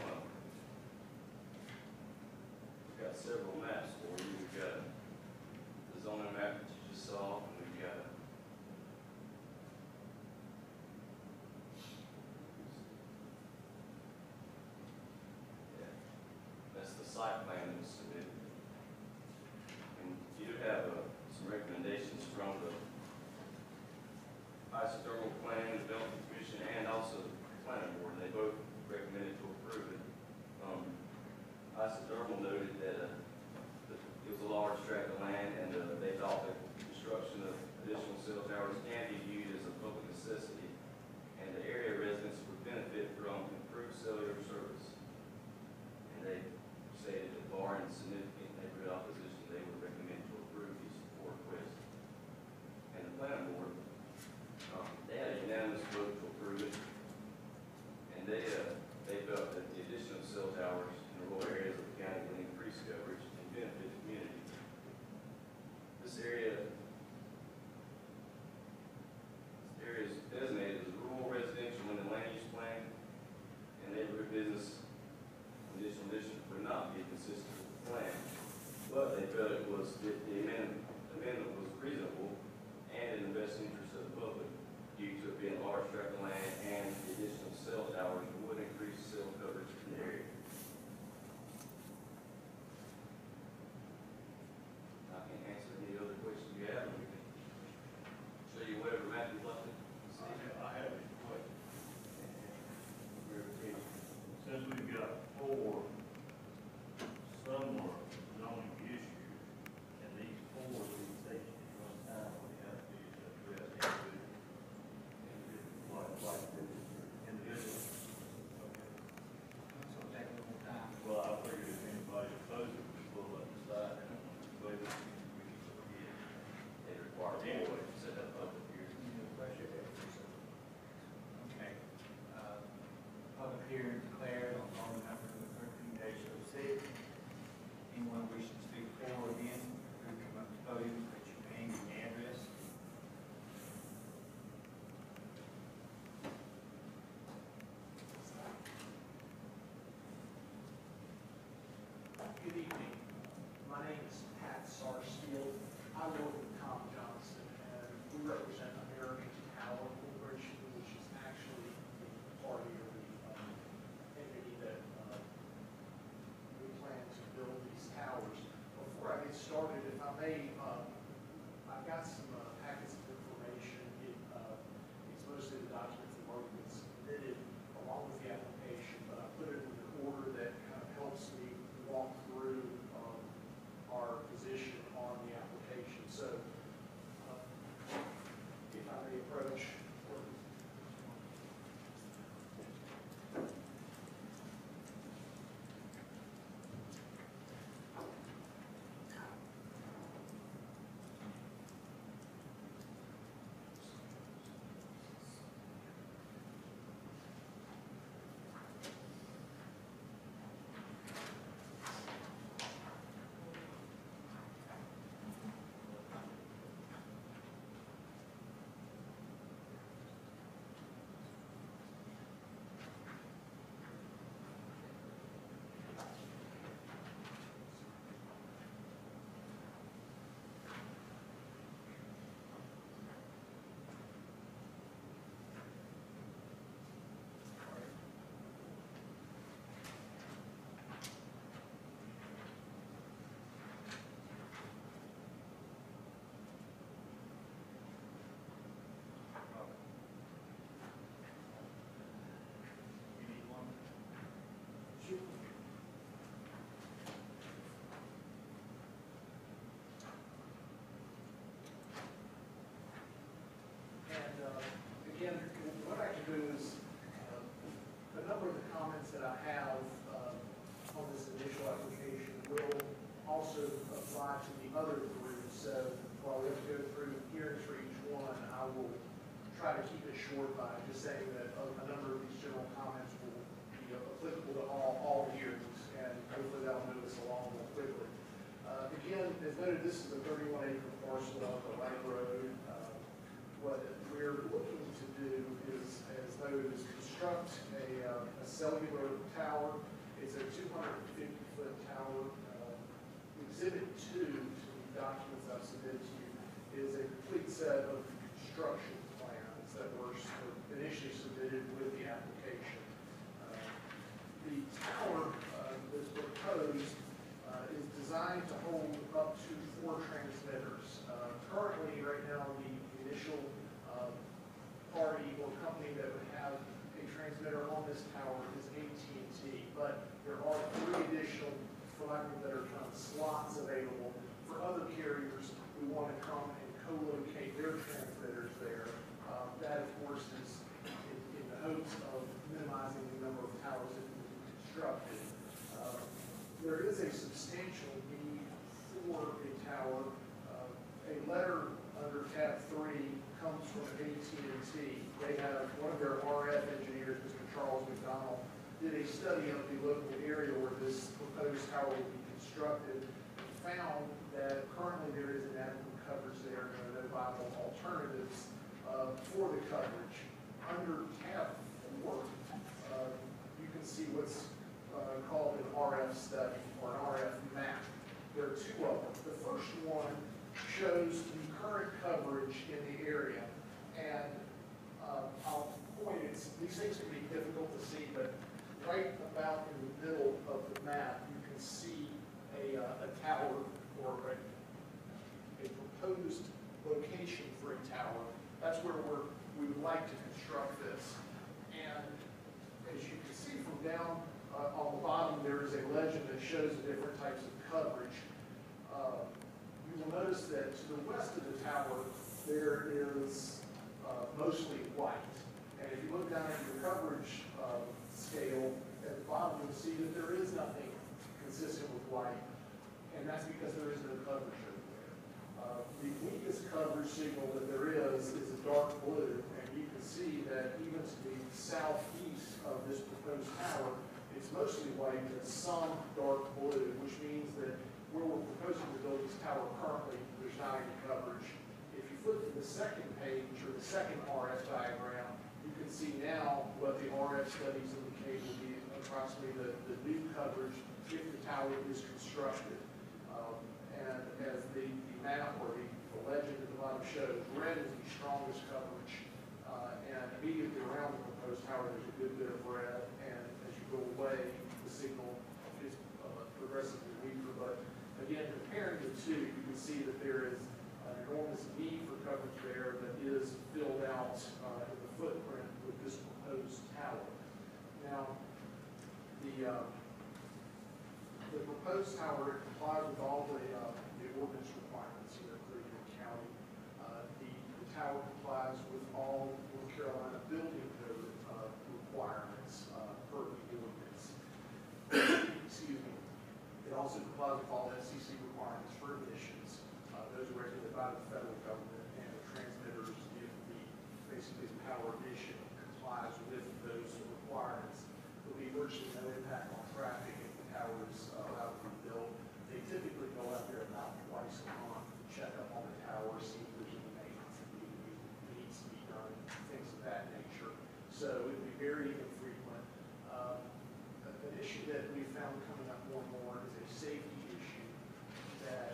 we've got several maps for you. We've got the zoning map that you just saw, and we've got that's the site plan that was submitted. And you have some recommendations from the isothermal planning and development commission and also the planning board. They both recommended to approve it. Isothermal noted that it was a large tract of land, and they thought that construction of additional cell towers can be viewed as a public necessity, and the area residents would benefit from improved cellular service. And they stated that barring significant neighborhood opposition, they would recommend to approve these four requests. And the planning board, they had a unanimous vote to approve it, and they felt that the addition of cell towers in rural areas of the county would increase coverage and benefit the community. This area is designated as rural residential in the land use plan, and neighborhood business conditional district would not be consistent with the plan. But they felt it was, the amendment was reasonable and in the best interest of the public due to it being a large tract of land, and the addition of cell towers would increase cell coverage in the area. hearing declared on roll number 13-06. Anyone wishing to speak for or against, please come up to the podium, state your name and address. Good evening. My name is Pat Sarsfield. I work with Tom Johnson, and we represent American Tower Corporation, which is actually the party or the entity that we plan to build these towers. Before I get started, if I may, I've got some packets of information. It's mostly the documents that already been submitted along with the application, but I put it in an order that kind of helps me walk through our position on the application. So if I may approach. You need one? Sure. And again, what I can do is, a number of the comments that I have on this initial application will also apply to the other three. So while we have to go through hearings for each one, I will try to keep it short by just saying that a number of these general comments will be applicable to all hearings, and hopefully that'll move us along more quickly. Again, as noted, this is a 31-acre parcel off the right road. What we're looking to do is, as noted, is construct a cellular tower. It's a 250-foot tower. Exhibit 2 to the documents I've submitted to you is a complete set of construction plans that were initially submitted with the application. The tower that's proposed is designed to hold up to 4 transmitters. Currently, right now, the initial party or company that would have a transmitter on this tower is AT&T, but there are 3 additional, for lack of a better term, slots available for other carriers who want to come and co-locate their transmitters there. That, of course, is in the hopes of minimizing the number of towers that can be constructed. There is a substantial need for a tower. A letter under tab 3 comes from AT&T. They have, one of their RF engineers, Mr. Charles McDonald, did a study of the local area where this proposed tower will be constructed, and found that currently there is inadequate coverage there, and there are no viable alternatives for the coverage. Under tab 4, you can see what's called an RF study or an RF map. There are 2 of them. The first one shows the current coverage in the area, and I'll point, these things can be difficult to see, but right about in the middle of the map, you can see a tower or a proposed location for a tower. That's where we would like to construct this. And as you can see from down on the bottom, there is a legend that shows the different types of coverage. You will notice that to the west of the tower, there is mostly white. And if you look down at your coverage scale, at the bottom, you'll see that there is nothing consistent with white. And that's because there is no coverage over there. The weakest coverage signal that there is a dark blue. And you can see that even to the southeast of this proposed tower, mostly white and some dark blue, which means that where we're proposing to build this tower currently, there's not any coverage. If you flip to the second page, or the second RF diagram, you can see now what the RF studies indicate will be approximately the new coverage if the tower is constructed. And as the map or the legend at the bottom shows, red is the strongest coverage, and immediately around the proposed tower, there's a good bit of red, and as you go away, the signal is progressively weaker. But again, comparing the two, you can see that there is an enormous need for coverage there that is filled out in the footprint with this proposed tower. Now, the proposed tower complies with all the ordinance requirements here in Cleveland County. The tower complies with all North Carolina building code requirements per the ordinance. Excuse me. It also complies with all SEC requirements for emissions. Those are regulated by the federal government, and the transmitters, if basically the power emission complies with those requirements. There'll be virtually no impact on traffic if the tower is allowed to be built. They typically go out there about twice a month to check up on the tower, see if there's any maintenance that needs to be done, things of that nature. So it would be very infrequent. An issue that we found coming up more and more is a safety issue that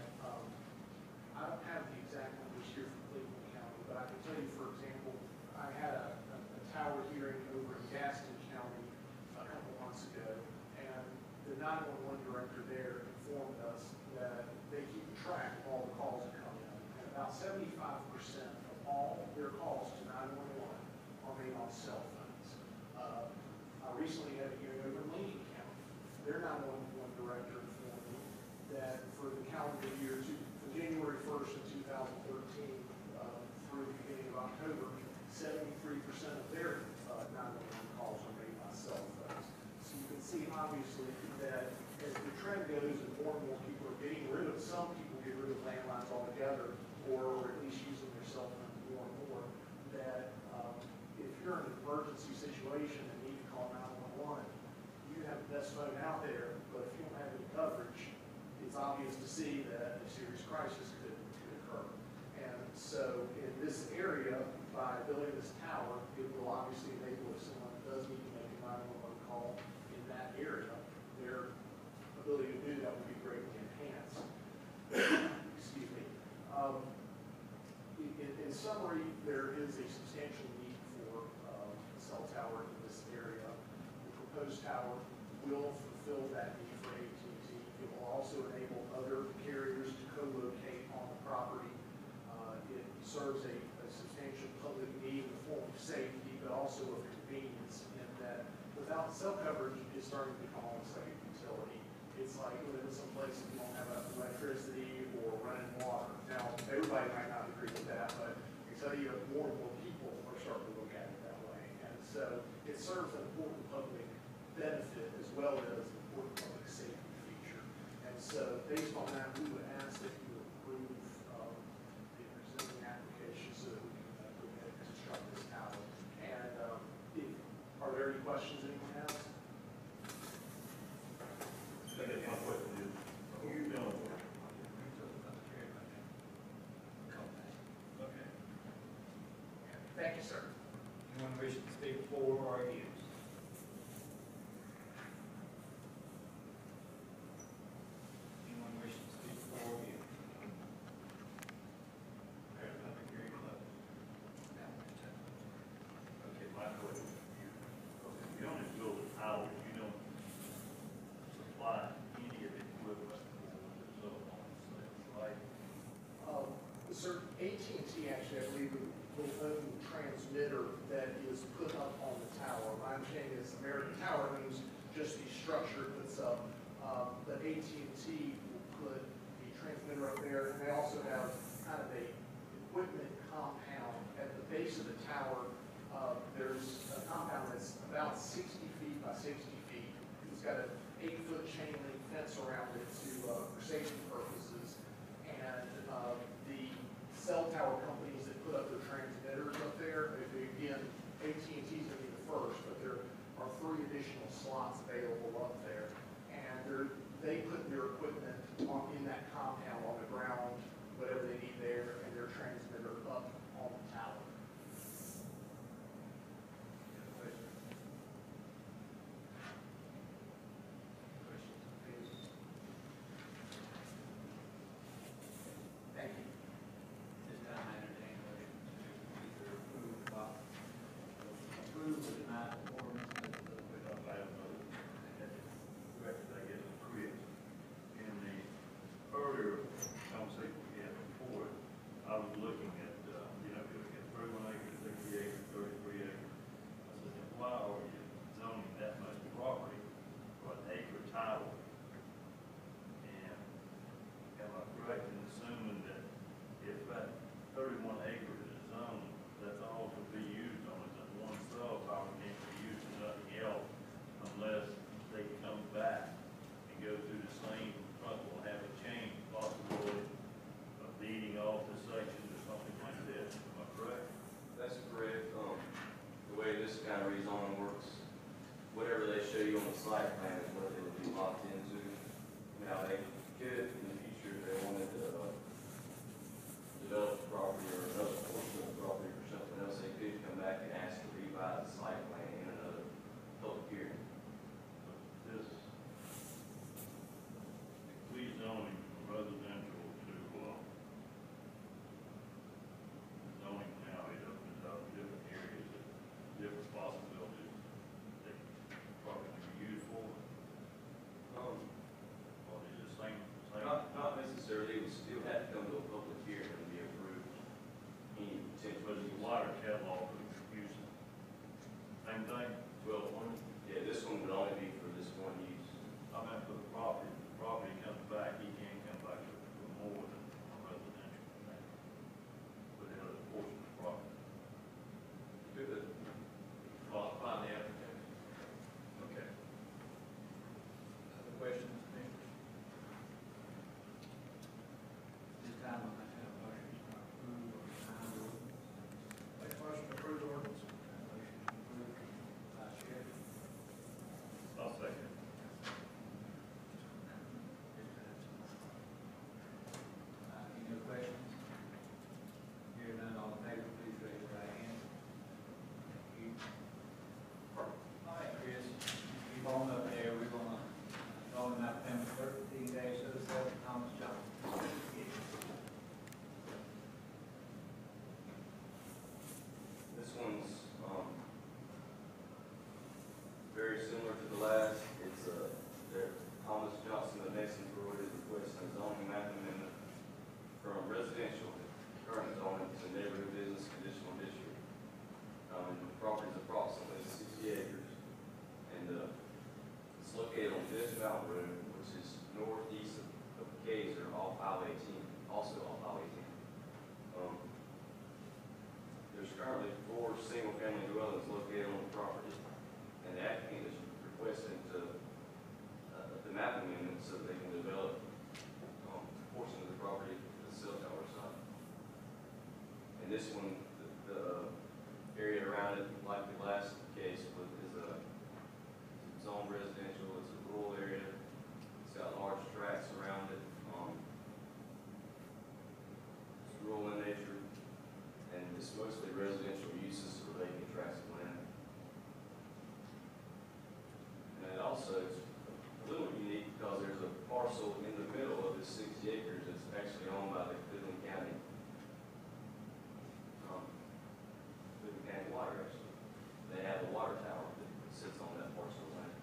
I don't have the exact numbers here from Cleveland County, but I can tell you, for example, I had a tower hearing over in Gaston County a couple months ago, and the 911 director there informed us that they keep track of all the calls that come in, and about 75% of all their calls to 911 are made on cell phones. I recently had a hearing over in Lincoln County. Their 911 director informed me that for the calendar year, from January 1st of 2013 through the beginning of October, 73% of their 911 calls are made by cell phones. So you can see, obviously, that as the trend goes and more people are getting rid of, some people get rid of landlines altogether, or at least using their cell phones more and more, that if you're in an emergency situation and need to call 911, you have the best phone out there, but if you don't have any coverage, it's obvious to see that a serious crisis could occur. And so in this area, by building this tower, it will obviously enable if someone does need to make a 911 call in that area, their ability to do that would be greatly enhanced. Excuse me. In summary, there is a substantial need for a cell tower in this area. The proposed tower will fulfill that need for AT&T. It will also enable other carriers to co-locate on the property. It serves a substantial public need in the form of safety, but also of convenience, in that without cell coverage, it's starting to become almost like a utility. It's like living someplace that you don't have electricity or running water. Now, everybody might not agree with that, but I can tell you more and more people are starting to look at it that way. And so it serves an important public benefit as well as an important public safety feature. And so based on that, we would ask that you approve the presenting application so that we can go ahead and construct this tower. And are there any questions anyone has? I guess my question is, who you know? Okay. Thank you, sir. Anyone wishing to speak for or against? Anyone wishing to speak for or against? Okay, public hearing closed. Okay, my question is, you only build a tower, you don't supply any of the equipment for the cell phone, right? Sir, AT&T actually, I believe, will own the transmitter that is put up on the tower. My understanding is American Tower owns just the structure that's up, but AT&T will put the transmitter up there, and they also have kind of a equipment compound at the base of the tower. There's a compound that's about 60 feet by 60 feet. It's got an 8-foot chain link fence around it for safety purposes, and the cell tower companies that put up their transmitters up there, again, AT&T is going to be the first, but there are 3 additional slots available up there. that compound on the ground, whatever they need there, and their transmitter up on the tower. Thank you. This time I entertain a motion to either approve or deny the ordinance as Item record, I guess, Chris, in the earlier conversation we had before, I was looking at, you look at 31 acres, 60 acres, 33 acres. I said, "Then why are you zoning that much property for an acre title? And am I correct in assuming that if that 31 acres is zoned, that's all to be used on, is that one cell tower can't be used for nothing else unless they come back and go through the same trouble and have a change possibility of deeding off the section or something like this, am I correct?" That's correct. The way this kind of rezoning works, whatever they show you on the site plan is what they would be locked into. Now, they could, in the future, if they wanted to develop the property or another portion of the property or something else, they could come back and ask to revise the site plan in another public hearing. This rezoning from residential to, zoning now, it opens up different areas, different possibilities that probably can be used for, Um, or is it the same? Not necessarily, it would have to come to a public hearing and be approved. Any potential, But the water catalog use, same thing? well, yeah, this one would only be for this one use. I meant for the property comes back, he can't come back for more than a residential thing. But the other portion of the property. Good. Find the applicant. Okay. Other questions, commissioners? This time I might have a motion to approve or deny the ordinance. Make a motion to approve the ordinance. Motion to approve by Sheriff. I'll second. Any other questions? Hearing none, all in favor, please raise your right hand. Thank you. All right, Chris, keep on up there, we're gonna, calling out family 13-07, Thomas Johnson. This one's, very similar to the last. It's, Thomas Johnson of Mason Road is requesting a zoning map amendment from residential, current zoning to neighborhood business conditional district. The property is approximately 60 acres, and, it's located on Fifth Mountain Road, which is northeast of Kaiser, off Highway 18, also off Highway 10. There's currently 4 single-family dwellings located on the property, and the applicant is requesting to, the map amendment so that they can develop, a portion of the property to the cell tower site. And this one, the area around it, like the last case, is a zone residential, it's a rural area, it's got large tracts around it, it's rural in nature, and it's mostly residential uses or vacant tracts of land. And it also is a little unique because there's a parcel in the middle of this 60 acres that's actually owned by the Cleveland County, Cleveland County Water, actually. They have a water tower that sits on that parcel of land.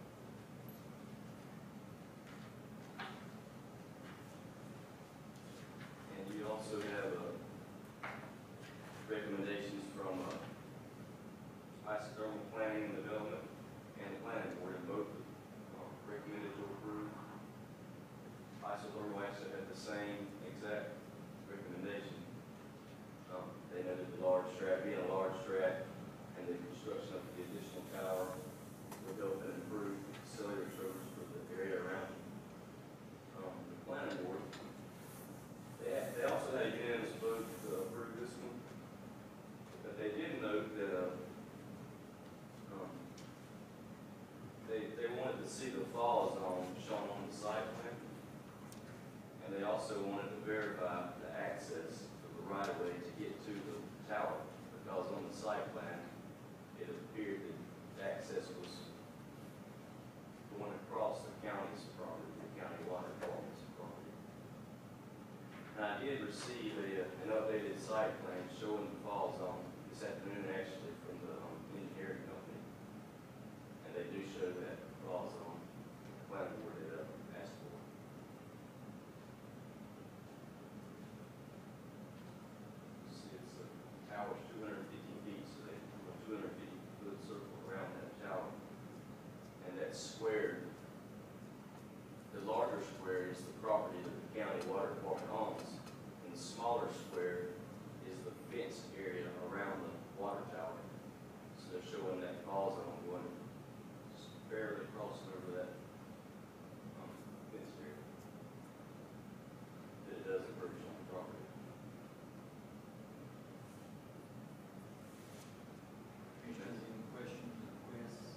And you also have recommendations from isothermal planning and development and the planning board, and both recommended to approve. Isothermal actually had the same exact recommendation. They noted the large tract, being a large tract, and the construction of the additional tower would help and improve cellular service for the area around it. The planning board, they also had a unanimous vote to approve this one, but they did note that they wanted to see the fall zone shown on the site plan. And And they also wanted to verify the access of the right of way to get to the tower, because on the site plan, it appeared that the access was going across the county's property, the county water department's property. And I did receive an updated site plan showing the fall zone this afternoon, actually, from the engineering company. And they do show that fall zone, the plan board had asked for. See, it's the tower's 250 feet, so they do a 250-foot circle around that tower. And that square, the larger square is the property that the county water department owns, and the smaller square is the fenced area around the water tower. So they're showing that fall zone going just barely crossing over that fenced area. That it does encroach on the property. Commissioners, any questions or requests?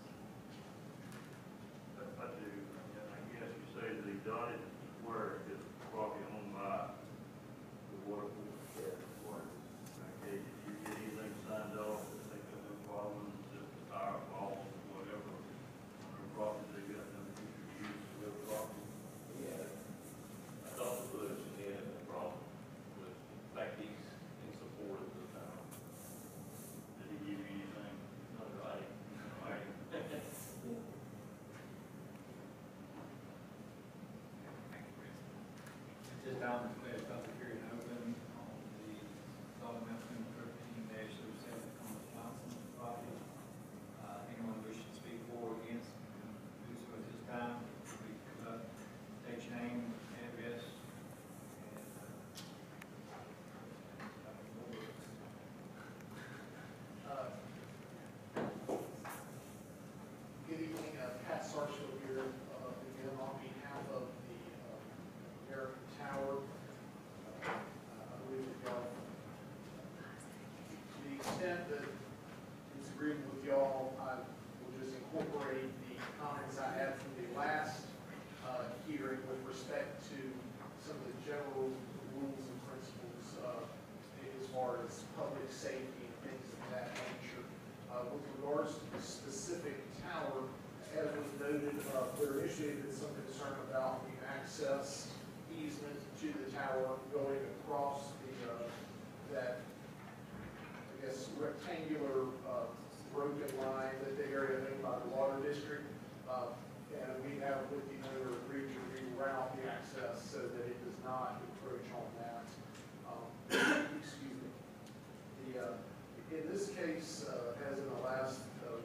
I do, and I guess you say the dotted square is probably owned by the water board. Yeah, water. Okay, did you get anything signed off that they could have problems, if the tire falls, or whatever, on their property, they got no future use of their property? Yeah, I thought the village had a problem with, like, he's in support of the town. Did he give you anything? Not right. Right. Thank you, Chris. At this time, declare public hearing open on the zoning amendment 13-07 Thomas Johnson property. Anyone wishing to speak for or against, do so at this time. We state your name, address, and Good evening, Pat Sarsfield here, again on behalf of the American Tower. I believe that y'all, to the extent that it's agreeable with y'all, I will just incorporate the comments I had from the last hearing with respect to some of the general rules and principles as far as public safety and things of that nature. With regards to the specific tower, as was noted, there initially been some concern about the access easement to the tower going across the, that, I guess, rectangular broken line, that the area owned by the water district. And we have with the owner agreed to reroute the access so that it does not encroach on that. Excuse me. In this case, as in the last,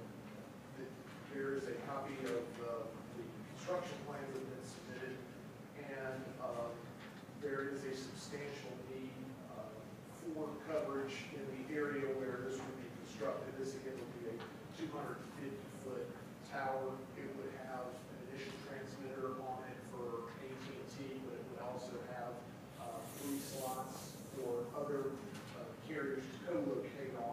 there is a copy of the construction plans that have been submitted, and there is a substantial need for coverage in the area where this would be constructed. This again would be a 250-foot tower. It would have an additional transmitter on it for AT&T, but it would also have 3 slots for other carriers to co-locate on.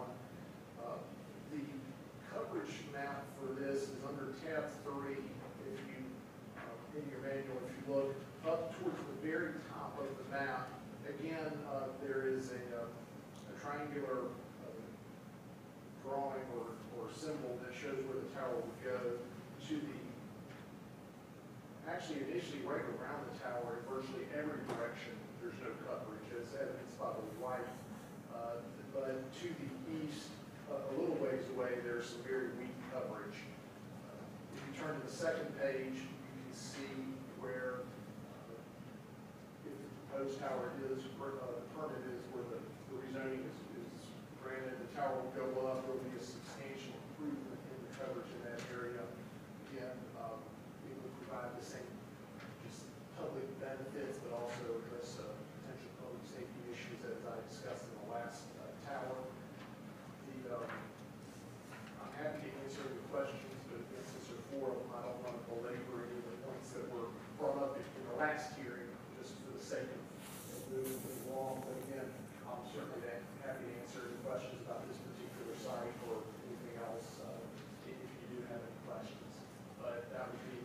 The coverage map for this is under tab 3. If you, in your manual, if you look up towards the very top of the map, again, there is a triangular drawing or symbol that shows where the tower would go to the, actually initially right around the tower in virtually every direction. There's no coverage, as evidenced by the white. But to the east, a little ways away, there's some very weak coverage. If you turn to the second page, you can see where if the proposed tower is, the permit is where the rezoning is granted, the tower will go up, there will be a substantial improvement in the coverage in that area. Again, it will provide the same just public benefits, but also address potential public safety issues as I discussed in the last tower. I'm happy to answer the questions, but since there are 4 of them, I don't want to belabor any of the points that were brought up in the last hearing, just for the sake of moving things along. But again, I'm certainly happy to answer any questions about this particular site or anything else, if you do have any questions. But that would be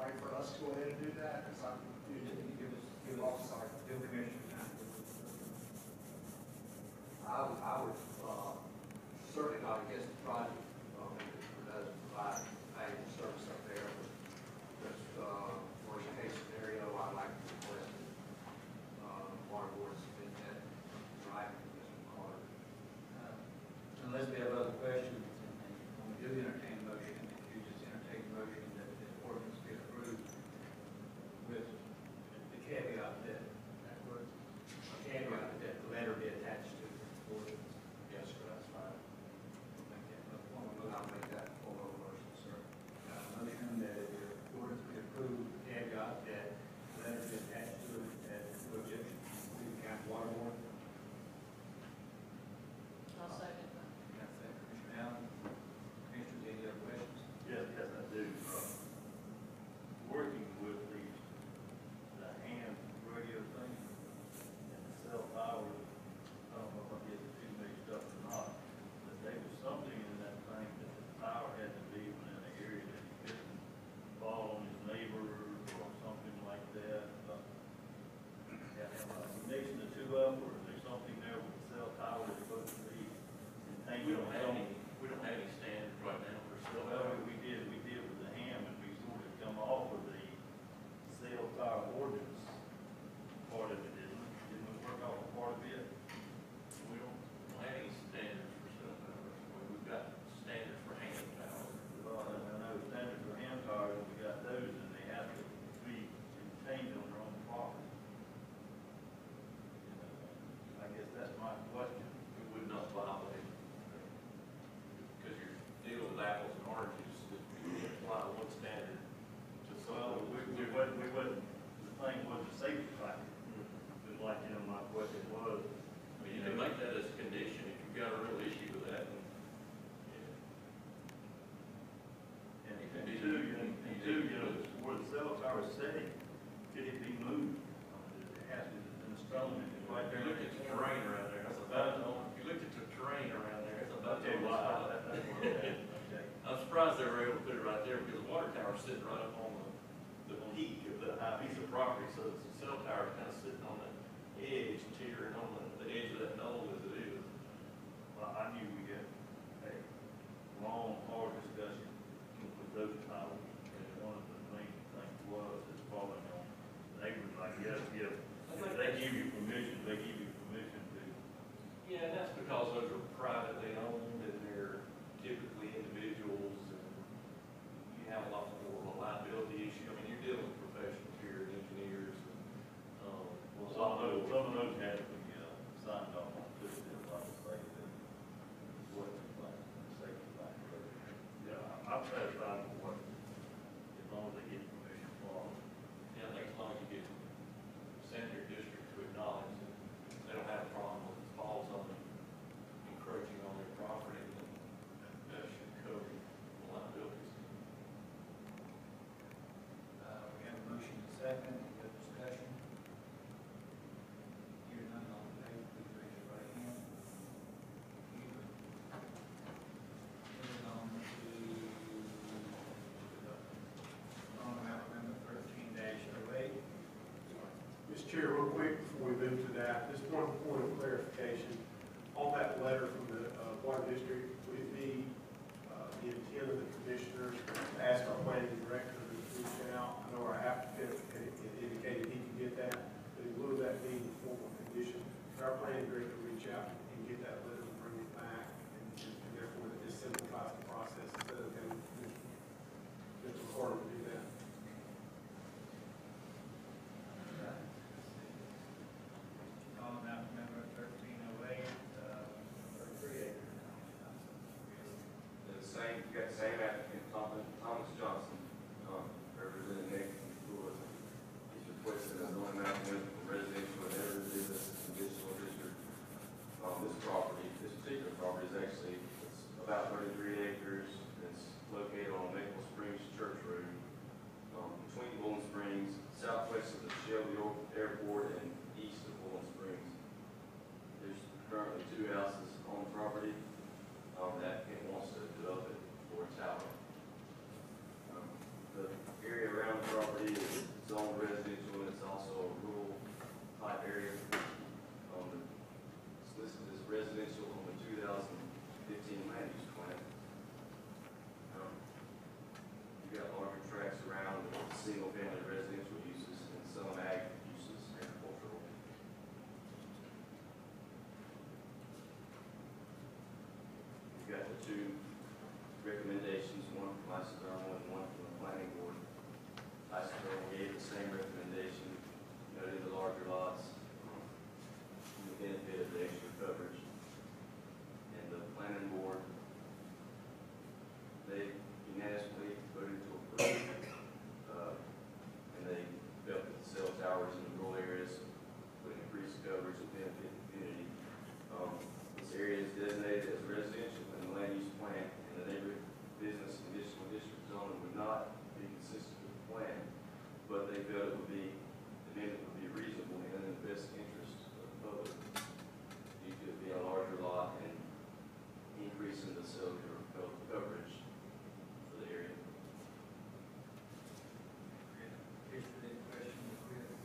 right for us to go ahead and do that? Because I'm, Give us, give Commissioner time. I would certainly not against the project, it does provide valuable service up there. But worst case scenario, I'd like to request water board submit that right to Mr. Carter. Unless we have other questions, and when we do entertain a motion, if you just entertain a motion that the ordinance be approved with the caveat that, the letter be attached to the ordinance. Yes, sir, that's fine. Make that a formal motion. I'll make that formal motion, sir. Got a motion that the ordinance be approved, caveat that the letter be attached to it as no objection to the county water board. I'll second that. Got that, Commissioner Allen. Commissioners, any other questions? Yes, yes, I do. Working with the hand radio thing and the cell towers, I don't know if I'm getting too mixed up or not, but there was something in that thing that the tower had to be within an area that he couldn't fall on his neighbor or something like that. Am I mixing the two up, or is there something there with the cell tower that's supposed to be We contained? don't have any standards right now for cell Well, tower. we did with the ham, and we sort of come off of the cell tower ordinance part of it, didn't we? Didn't we work off a part of it? We don't have any standards for cell towers. We've got standards for hand towers. Well, I know standards for ham towers, we got those, and they have to be contained on their own property. I guess that's my question. We would not violate, because you're dealing with apples and oranges, that you apply one standard to Well, something. we wasn't, the thing was a safety factor. Just like, my question was, But you can make that as a condition if you've got a real issue with that. and two, where the cell tower is sitting, could it be moved? It has to, in the stone, it's right If there. you look at the terrain around there, that's about, if you looked at the terrain around there, it's about. Okay, well, okay. I'm surprised they were able to put it right there, because the water tower's sitting right up on the peak of the high piece of property, so the cell tower's kind of sitting on the edge, teetering on the edge of that knoll as it is. Well, I knew we had a long, hard discussion with those towers, and one of the main things was, is following on neighbors, like, yes, if they give you permission, to. Yeah, and that's because those are privately owned, and they're typically individuals, and you have a lot more of a liability issue. I mean, you're dealing with professionals here, engineers, and, Well, some of those had to be signed off on, just like I say, that wasn't like safety factor. Yeah, I'm satisfied with what, as long as they get permission for it. yeah, I think as long as you get Senator District to acknowledge that they don't have a problem with the falls on them, encroaching on their property, then that should cover the liabilities. We have a motion and a second, any other discussion? Hearing none, all in favor, please raise your right hand. Moving on Amendment 13-08. Mr. Chair, real quick before we move to that, just one point of clarification. On that letter from the Water District, would it be the intent of the commissioners to ask our planning director to reach out? I know our applicant indicated he can get that, but in lieu of that being the formal condition, could our planning director reach out and get that letter and bring it back? And therefore, it just simplifies the process instead of having Mr. Carter do that. On Amendment 13-08, 33 acres. recommendations, one from isothermal and one from the planning board. Isothermal gave the same recommendation, noting the larger lots, and the benefit of the extra coverage. And the planning board, they unanimously voted to approve, and they felt that the cell towers in the rural areas would increase coverage and benefit the community. This area is designated as residential in the land use plan, and the neighborhood business conditional district zoning would not be consistent with the plan, but they felt it would be, the amendment would be reasonable and in the best interest of the public, due to it being a larger lot and increasing the cellular coverage for the area. Is there any questions or queries?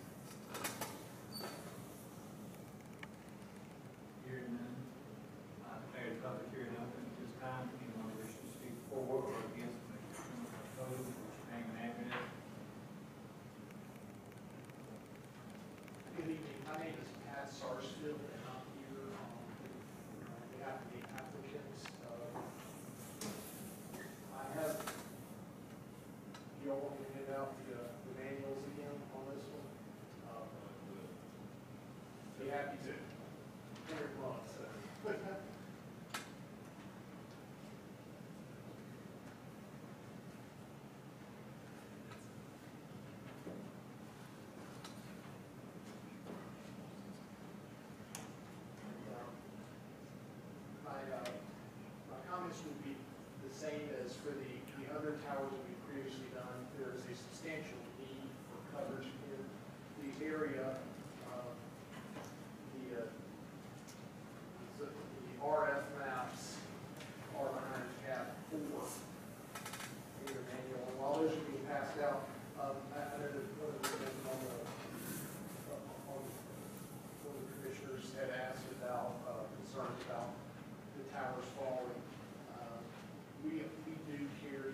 Hearing none, I declare the public hearing open at this time. Anyone wish to speak for or against the proposal for Chipang Avenue? Good evening, my name is Pat Sarsfield, and I'm here on behalf of the applicants. I have, you all want me to hand out the manuals again on this one? Be happy to. Very well, so. My comments would be the same as for the other towers that we've previously done. There is a substantial need for coverage in the area. The RF maps are behind tab 4 in your manual. And while those are being passed out, I know that one of the commissioners had asked about concerns about the towers falling. We do carry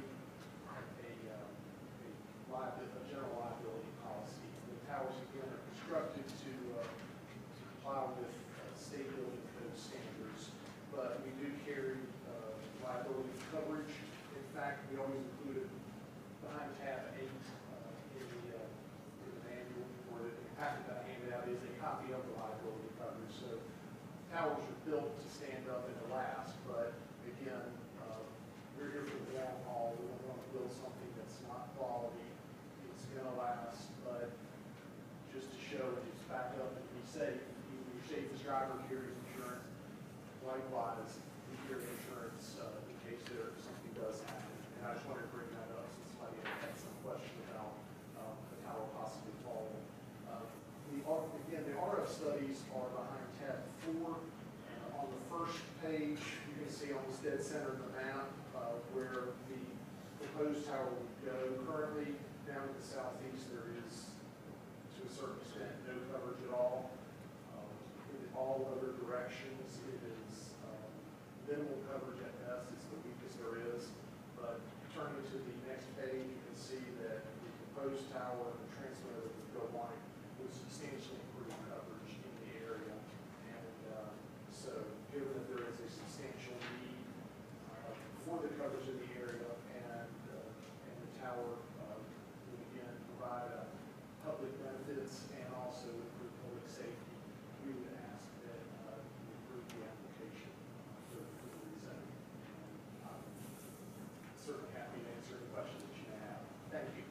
a general liability policy. The towers, again, are constructed to comply with state building code standards, but we do carry liability coverage. In fact, we always include it behind tab 8 in the manual, or the packet that I handed out is a copy of the liability coverage. So towers are built to stand up and to last, but again, we're here for the long haul. We don't want to build something that's not quality. It's going to last, but just to show it, it's back up and be safe. Even your safest driver carries insurance. Likewise, we carry insurance in case something does happen. And I just wanted to bring that up since somebody had some question about the tower possibly falling. Again, the RF studies are behind tab 4. On the first page, you can see almost dead center of the map where the proposed tower would go. Currently, down to the southeast, there is, to a certain extent, no coverage at all. In all other directions, it is minimal coverage at best. It's the weakest there is. But turning to the next page, you can see that the proposed tower and the transmitter that would go on it would substantially improve coverage in the area. And so, given that there is a substantial need for the coverage in the area, and the tower would again provide public benefits and also improve public safety, we would ask that you approve the application for the rezoning. I'm certainly happy to answer any questions that you may have. Thank you.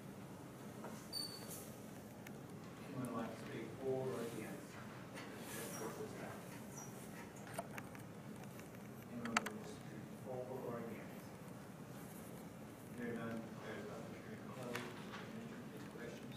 Anyone like to speak for or against? Anyone wish to speak for or against? Hearing none, declare the public hearing closed. Any questions?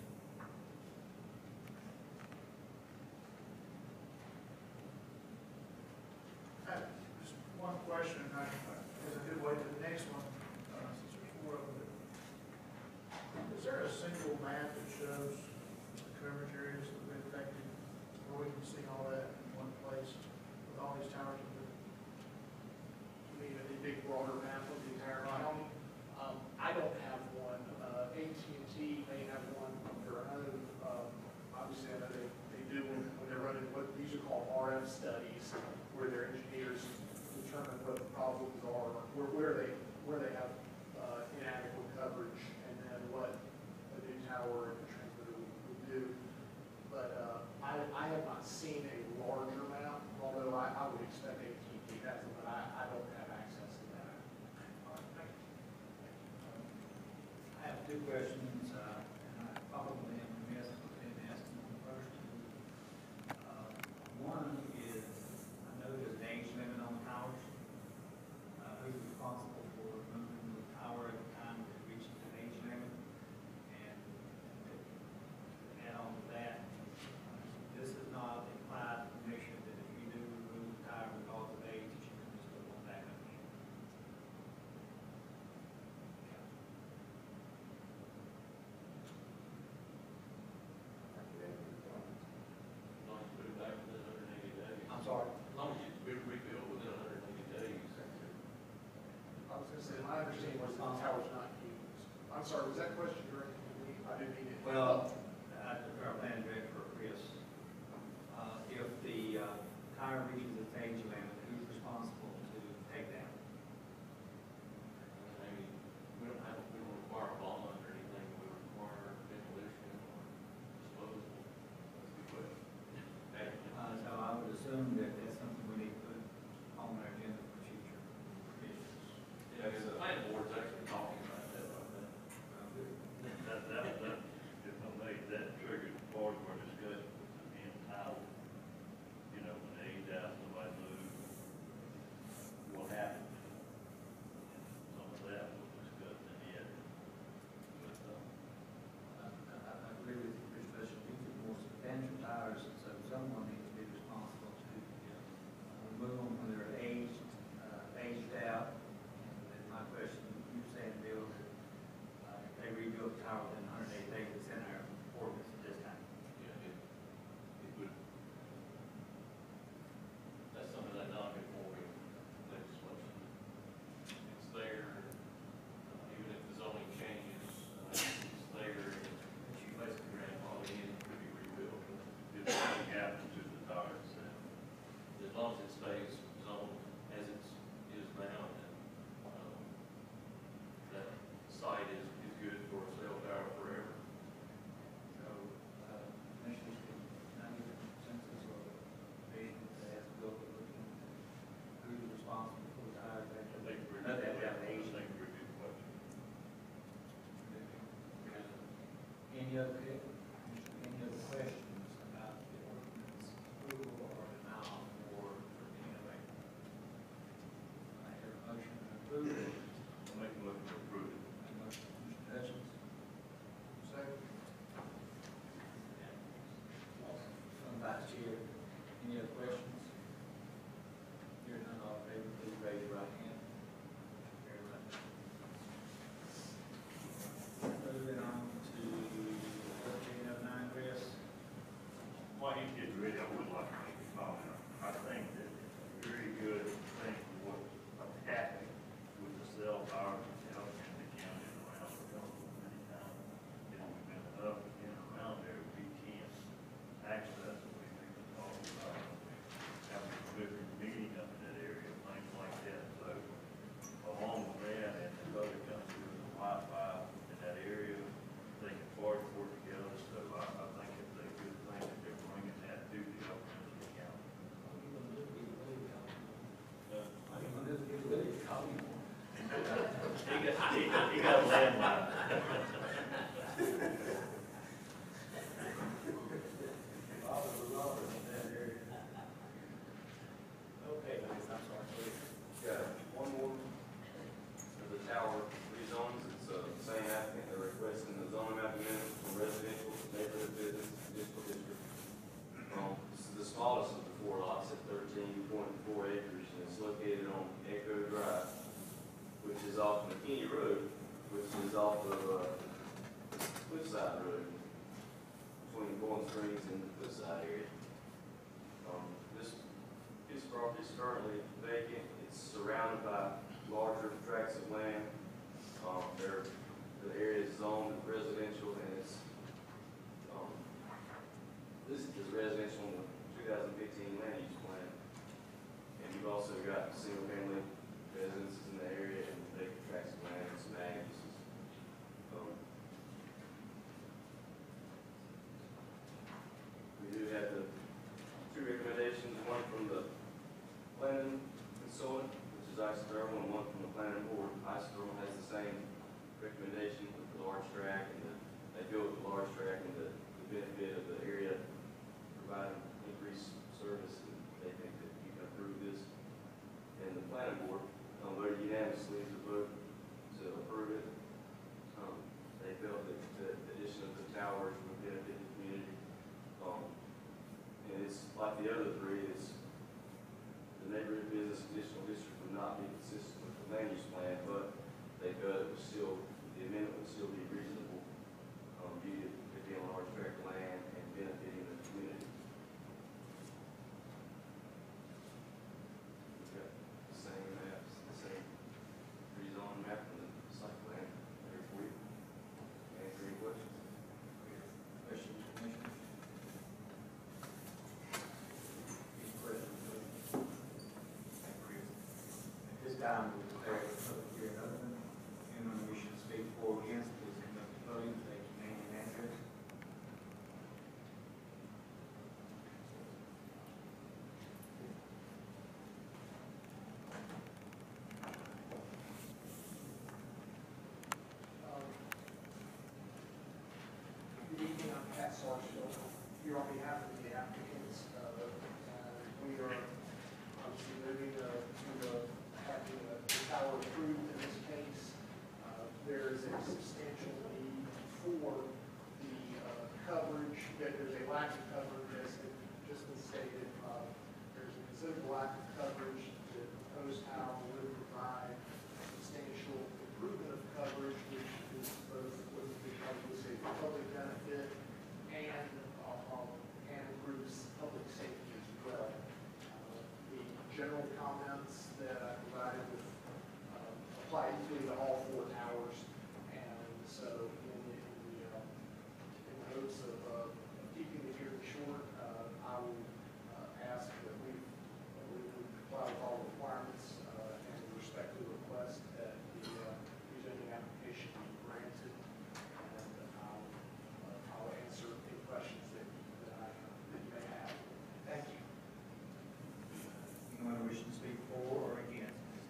Just one question, and I guess a good way to the next one, since there's 4 of them. Is there a single map that shows the coverage areas that have been affected, where we can see all that in one place with all these towers? We need a big broader map of the entire county. I don't have one. AT&T may have one of their own. Obviously, I know they do when they're running what these are called RF studies, where their engineers determine what the problem where they have inadequate coverage, and then what a new tower and a transmitter would do. But I have not seen a larger amount, although I would expect AT&T has them, but I don't have access to that. I have two questions, and I probably am remiss in asking them first. One is, I know there's an age limit on towers. Who's responsible for removing the tower at the time that it reaches an age limit? And to add on to that, this is not implied permission that if you do remove the tower because of age, that you can just put one back up again. As long as you put it back within 180 days. I'm sorry? As long as you rebuild within 180 days. I was gonna say, my understanding was the tower's not used. I'm sorry, was that question directed to me? I didn't mean it. Well, our plan director, Chris, if the tower reaches its age limit, who's responsible to take that? Maybe, we don't require a bond or anything, we require demolition or disposal. That's the question. So I would assume that that's something we need to put on our agenda for future meetings. Yeah, because the planning board's actually talking about that right now. If I made that triggered part of our discussion in Tyler, you know, when they age out, somebody moves, what happens? Some of that was discussed in the area. But, I agree with you, Chris, especially these are more substantial tires, and so someone needs to be responsible to remove them when they're aged out. And then my question, you saying, Bill, that if they rebuild the tower within 180 days, it's in our ordinance at this time. Yeah, it would, that's some of that non-conforming legislation. It's there, even if the zoning changes, it's there, and you basically grandfather in, it could be rebuilt. if something happens to the tower itself, As long as it stays zoned as it is now, then, that site is good for a cell tower forever. So, commissioners, can I get a consensus or vision that has to go to looking who's responsible for the tires? I think we're. Not that we have I age. think we're good question. Any other questions about the ordinance approval or denial for anything? I hear a motion to approve. I'll make a motion to approve it. A motion from Mr. Hutchins. Second. From Vice Chair. Any other questions? Hearing none, all in favor, please raise your right hand. Very much. Moving on to 1309, Chris. While you get ready, I would like to make a comment. I think that it's a very good thing for what's happening with the cell towers out in the county and around the country many times. You know, we've been up and around there, we can't access, we can talk about having a good meeting up in that area, things like that. So along with that, and the other countries with the Wi-Fi in that area, they can work together. So I think it's a good thing that they're bringing that to the Elkins County. He got a landline. Okay, Lance, I'm sorry. Got one more for the tower rezones. It's the same applicant, they're requesting the zoning map amendment from residential to neighborhood business municipal district. This is the smallest of the four lots at 13.4 acres, and it's located on Echo Drive, which is off McKinney Road, which is off of Cliffside Road, between Bowling Springs and the Cliffside area. This property is currently vacant. It's surrounded by larger tracts of land. The area is zoned residential, and it's listed as residential in the 2015 land use plan. And you've also got single-family residences in the area and vacant tracts recommendation with the large track and they feel with the large track and the benefit of the area providing increased service, and they think that you can approve this. And the planning board voted unanimously to vote to approve it. They felt that the addition of the towers would benefit the community. And it's like the other three, it's the neighborhood business conditional district would not be consistent with the land use plan, but they felt it was still, the amendment would still be reasonable, due to it being on large tract of land and benefiting the community. We've got the same maps, the same rezone map and the site plan there for you. Answer any questions? Questions, Commissioners? Any questions? Thank you. At this time, we'll declare the public hearing open. Anyone wishing to speak for or against, please come up to the podium, state your name and address. Good evening, I'm Pat Sarsfield, here on behalf of the applicants. We are obviously moving to having the tower approved in this case. There is a substantial need for the coverage, that there's a lack of coverage, as it just been stated. There's a considerable lack of coverage. The proposed tower would provide substantial improvement of coverage, which is both would be obviously a public benefit and improves public safety as well. The general comments that I provided with apply equally to all four towers, and so in the hopes of keeping the hearing short, I will ask that we comply with all requirements and respect the request that the rezoning application be granted, and I'll answer any questions that you may have. Thank you. Anyone wishing to speak for or against?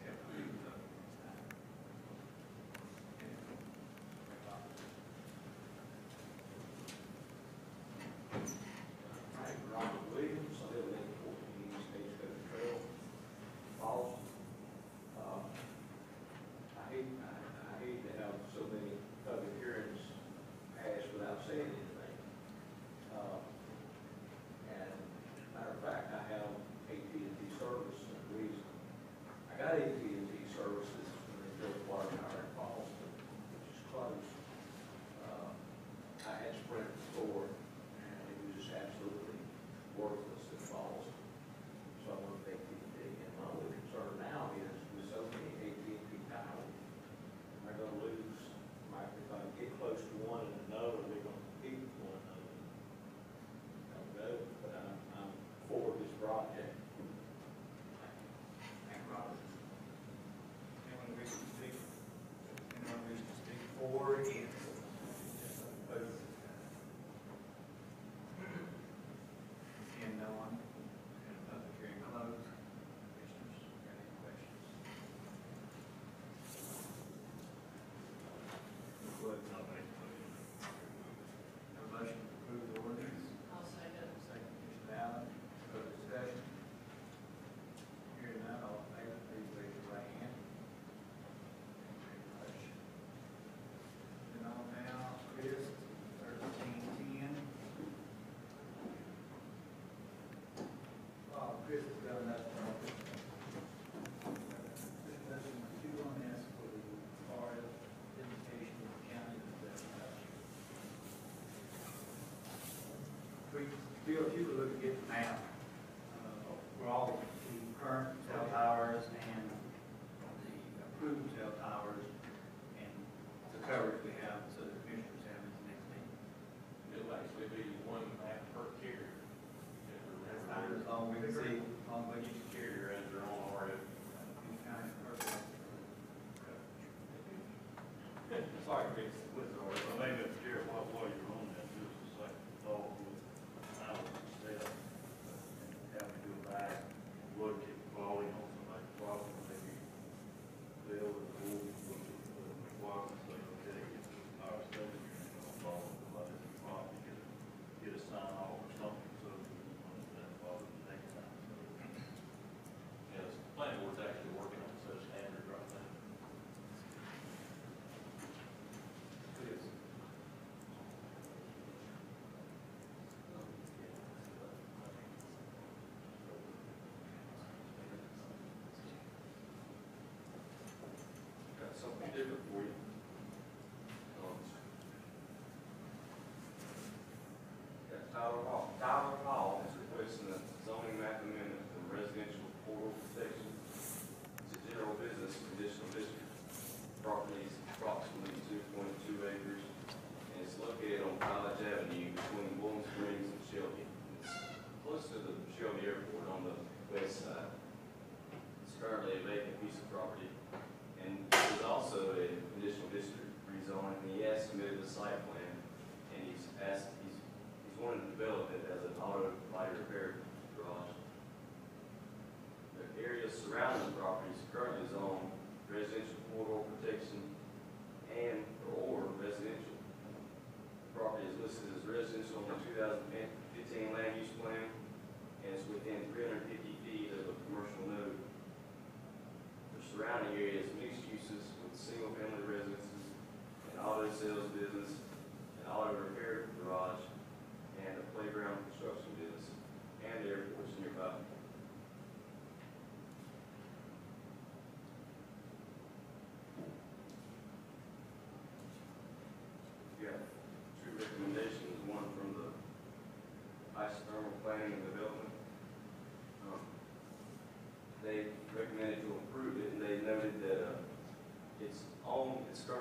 Robert Williams, I live in 14 Stagecoach Trail, Falls. I hate to have so many public hearings pass without saying anything. And matter of fact, I have AT&T service in Louisiana. I got AT&T services when they built the water tower in Boston, which is close. I had Sprint before, and it was just absolutely worthless in Boston. So I went with AT&T, and my only concern now is with so many AT&T towers, am I gonna lose, if I get close to one and another, they're gonna compete with one another? I don't know, but I'm for this project. Thank you, Robert. Anyone wishing to speak? Anyone wishing to speak for or against? Opposed? Seeing no one, and public hearing closed. Commissioners, got any questions? Would no motion to approve the ordinance? I'll second. Second, Commissioner Allen, further discussion? Hearing none, all in favor, please raise your right hand. Very much. And on now, Chris, 1310. Chris has got enough. Nothing too on this for the part of indication of the county that Bill, if you would look at the map, where all the current cell towers and the approved cell towers and the coverage we have, so the commissioners have at the next meeting. It'll actually be one map per carrier. That's fine, as long as we can see, as long as we can Carrier has their own RF. county person. Sorry, Chris. With the, maybe it's here, while you're on that, just a second, thought with, I was set up, and have to go back, look at falling on somebody's property, maybe build a pool, requirements, like, okay,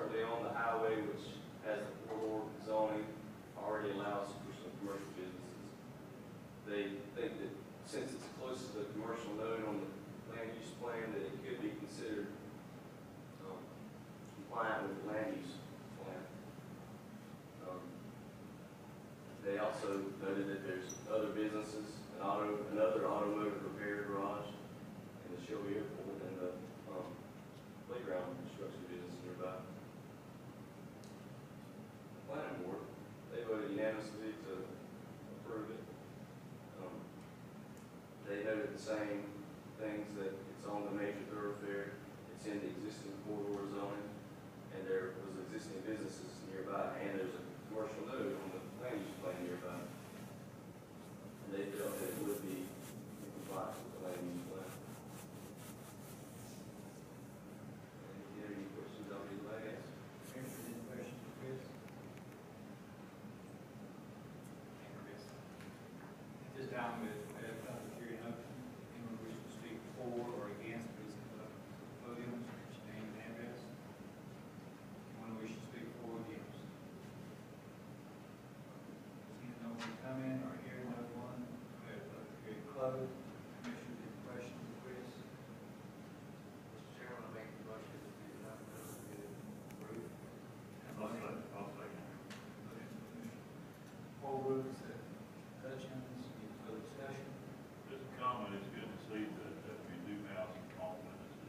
currently on the highway, which has the corridor zoning, already allows for some commercial businesses. They think that since it's close to the commercial node on the land use plan, that it could be considered compliant with the land use plan. They also noted that there's other businesses, another automotive repair garage in the Shelby Airport, and the playground construction business nearby. Planning board, they voted unanimously to approve it. They noted the same things, that it's on the major thoroughfare, it's in the existing corridor zoning, and there was existing businesses nearby, and there's a commercial node on the land use plan nearby. And they felt that it would be in compliance with the land use plan. If you have any questions, I'll be glad to answer. Any questions for Chris? At this time, we have public hearing open. Anyone wishing to speak for or against, please come up to the podium, state your name and address. Anyone wishing to speak for or against? Seeing no one coming or hearing no one, we have public hearing closed. Commissioners, any questions for Chris? Mr. Chairman, I make the motion to do not approve. I'll second. Holbrook, Hutchins, any further discussion? Just a comment, it's good to see that we do have some small businesses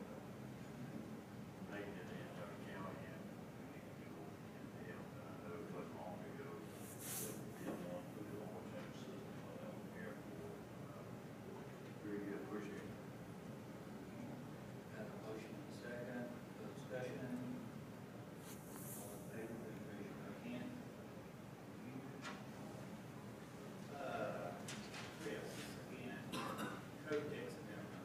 making it in our county, and we need to go and help. And I know it was long ago, that we did one for the oil change system at the airport. Very good, appreciate it. Have a motion and a second, further discussion. All in favor, please raise your right hand. Chris, again, code text amendment.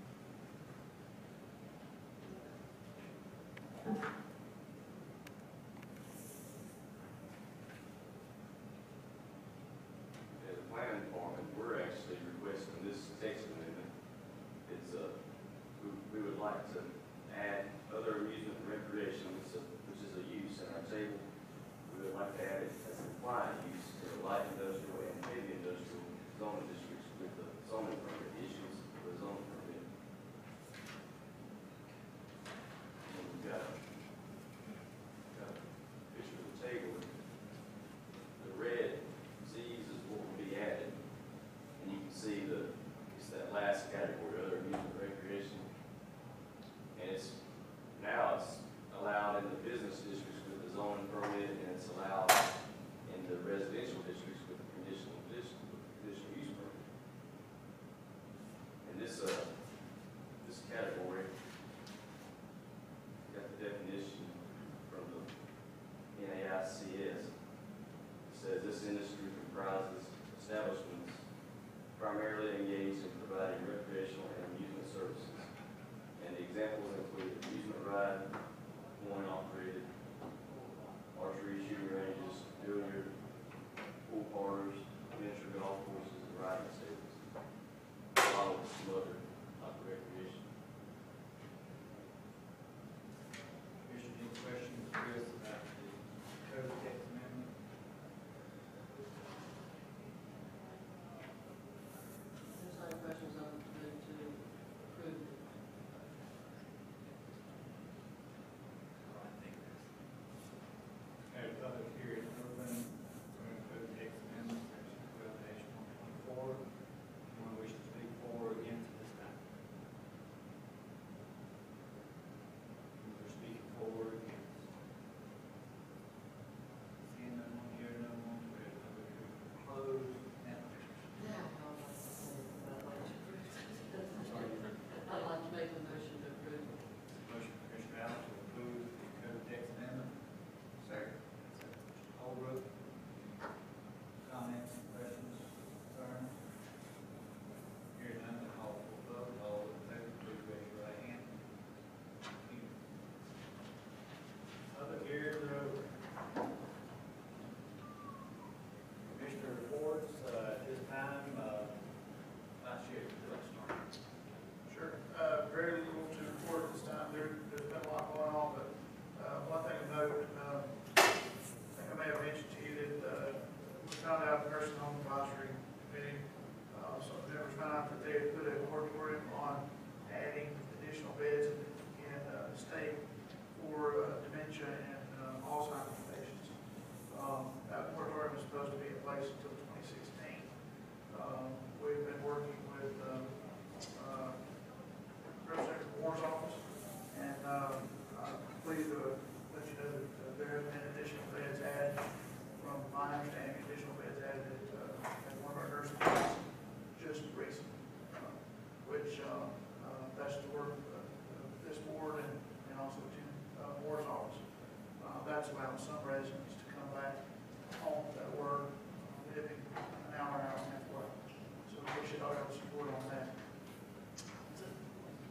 As a planning department, we're actually requesting this text amendment. It's we would like to add other amusement and recreation, which is a use in our table. We would like to add it as a compliant use to the light industrial and heavy industrial zoning districts with the zoning permit issues for the zoning permit. And we've got a picture of the table. The red Z's is what will be added. And you can see it's that last category, other amusement recreation. And it's allowed in the business districts with the zoning permit, and it's allowed in the residential districts with the conditional use permit. And this category, got the definition from the NAICS. It says this industry comprises establishments primarily engaged in providing recreational and amusement services. And the examples include amusement ride, one operated, archery shooting ranges, that's allowing some residents to come back home that were living an hour and a half away. So we should all have support on that. That's it.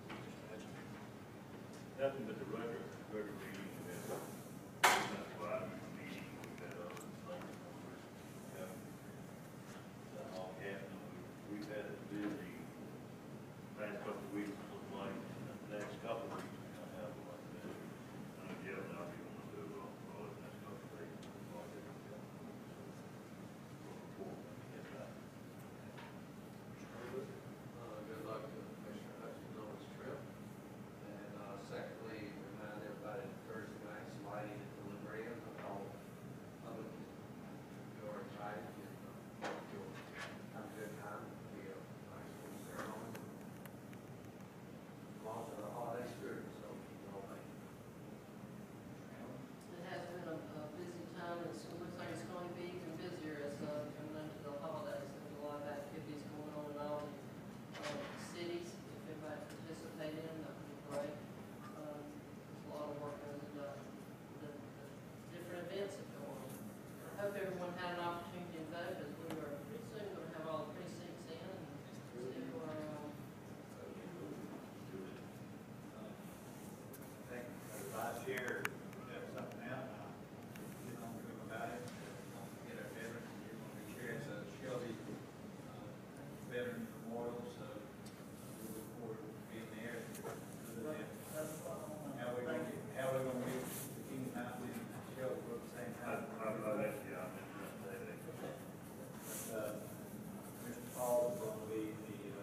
Nothing but the regular meeting, and then that's why the meeting, we've had other things. That all happened, we've had a busy last couple of weeks, look like the next couple of weeks, we're gonna have like this. I know Jeff and I are gonna do the next couple of days. Good luck to Commissioner Hutchins on his trip. And secondly, remind everybody that Thursday night's lighting at the Librarian, all public, you're invited, and you'll have a good time. It'll be a nice little ceremony. Long as the holiday spirit, so you all think. It has been a busy time, and it looks like it's going to be even busier as coming into the holidays. There's a lot of activities going on in all the cities. If everybody participate in, that would be great. There's a lot of work goes into the different events that go on. I hope everyone had an opportunity to vote, as we are pretty soon going to have all the precincts in and see who are, I think the vice chair have something out, get on to him about it, get our veterans, you're going to be sharing, so Shelby, Veteran Memorial, so we look forward to being there. How we gonna get the Kings Mountain and Shelby at the same time? Mr. Paul is going to be the,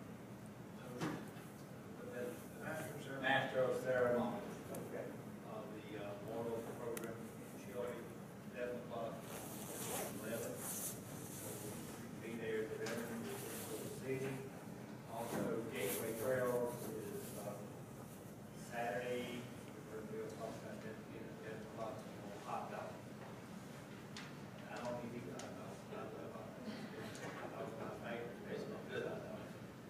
master of ceremony. Okay. Of the memorial program, Shelby, 11 o'clock, 11. Be there at the veterans of the city. Also, Gateway Trails is Saturday. We're going to talk about that again at 10 o'clock. Hot dog. I don't need to eat hot dogs. I love hot dogs. Hot dogs are my favorite. It's not good hot dogs.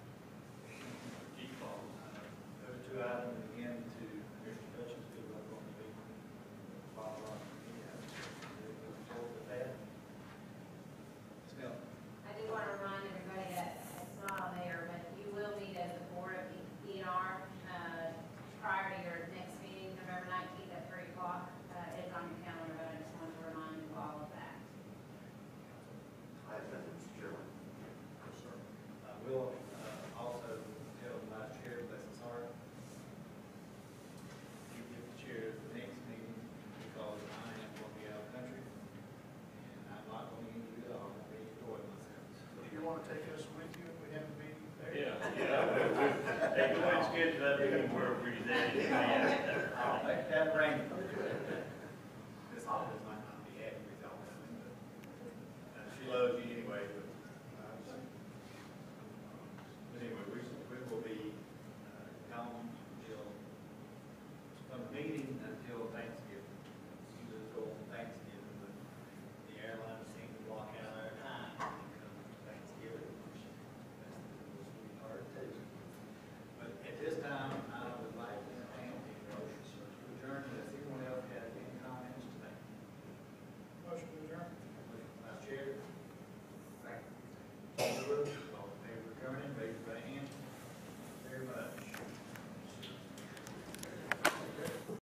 Keep on. Those two items again to Mr. Hutchins, good luck on the big follow on. Looking forward to that. Still. I do want to remind everybody that it's not on there, but you will meet as a board of ENR prior to your next meeting, November 19th at 3 o'clock. It's on your calendar, but I just wanted to remind you all of that. I have nothing, Mr. Chairman. Yes, sir. I will also tell the vice chair, bless his heart, you get the chair at the next meeting because I am going to be out of country and I'm not going to use it all. I'm going to be enjoying myself. If you want to take us with you, if we have a meeting there. Yeah, yeah. Hey, go ahead and schedule that meeting wherever you're at.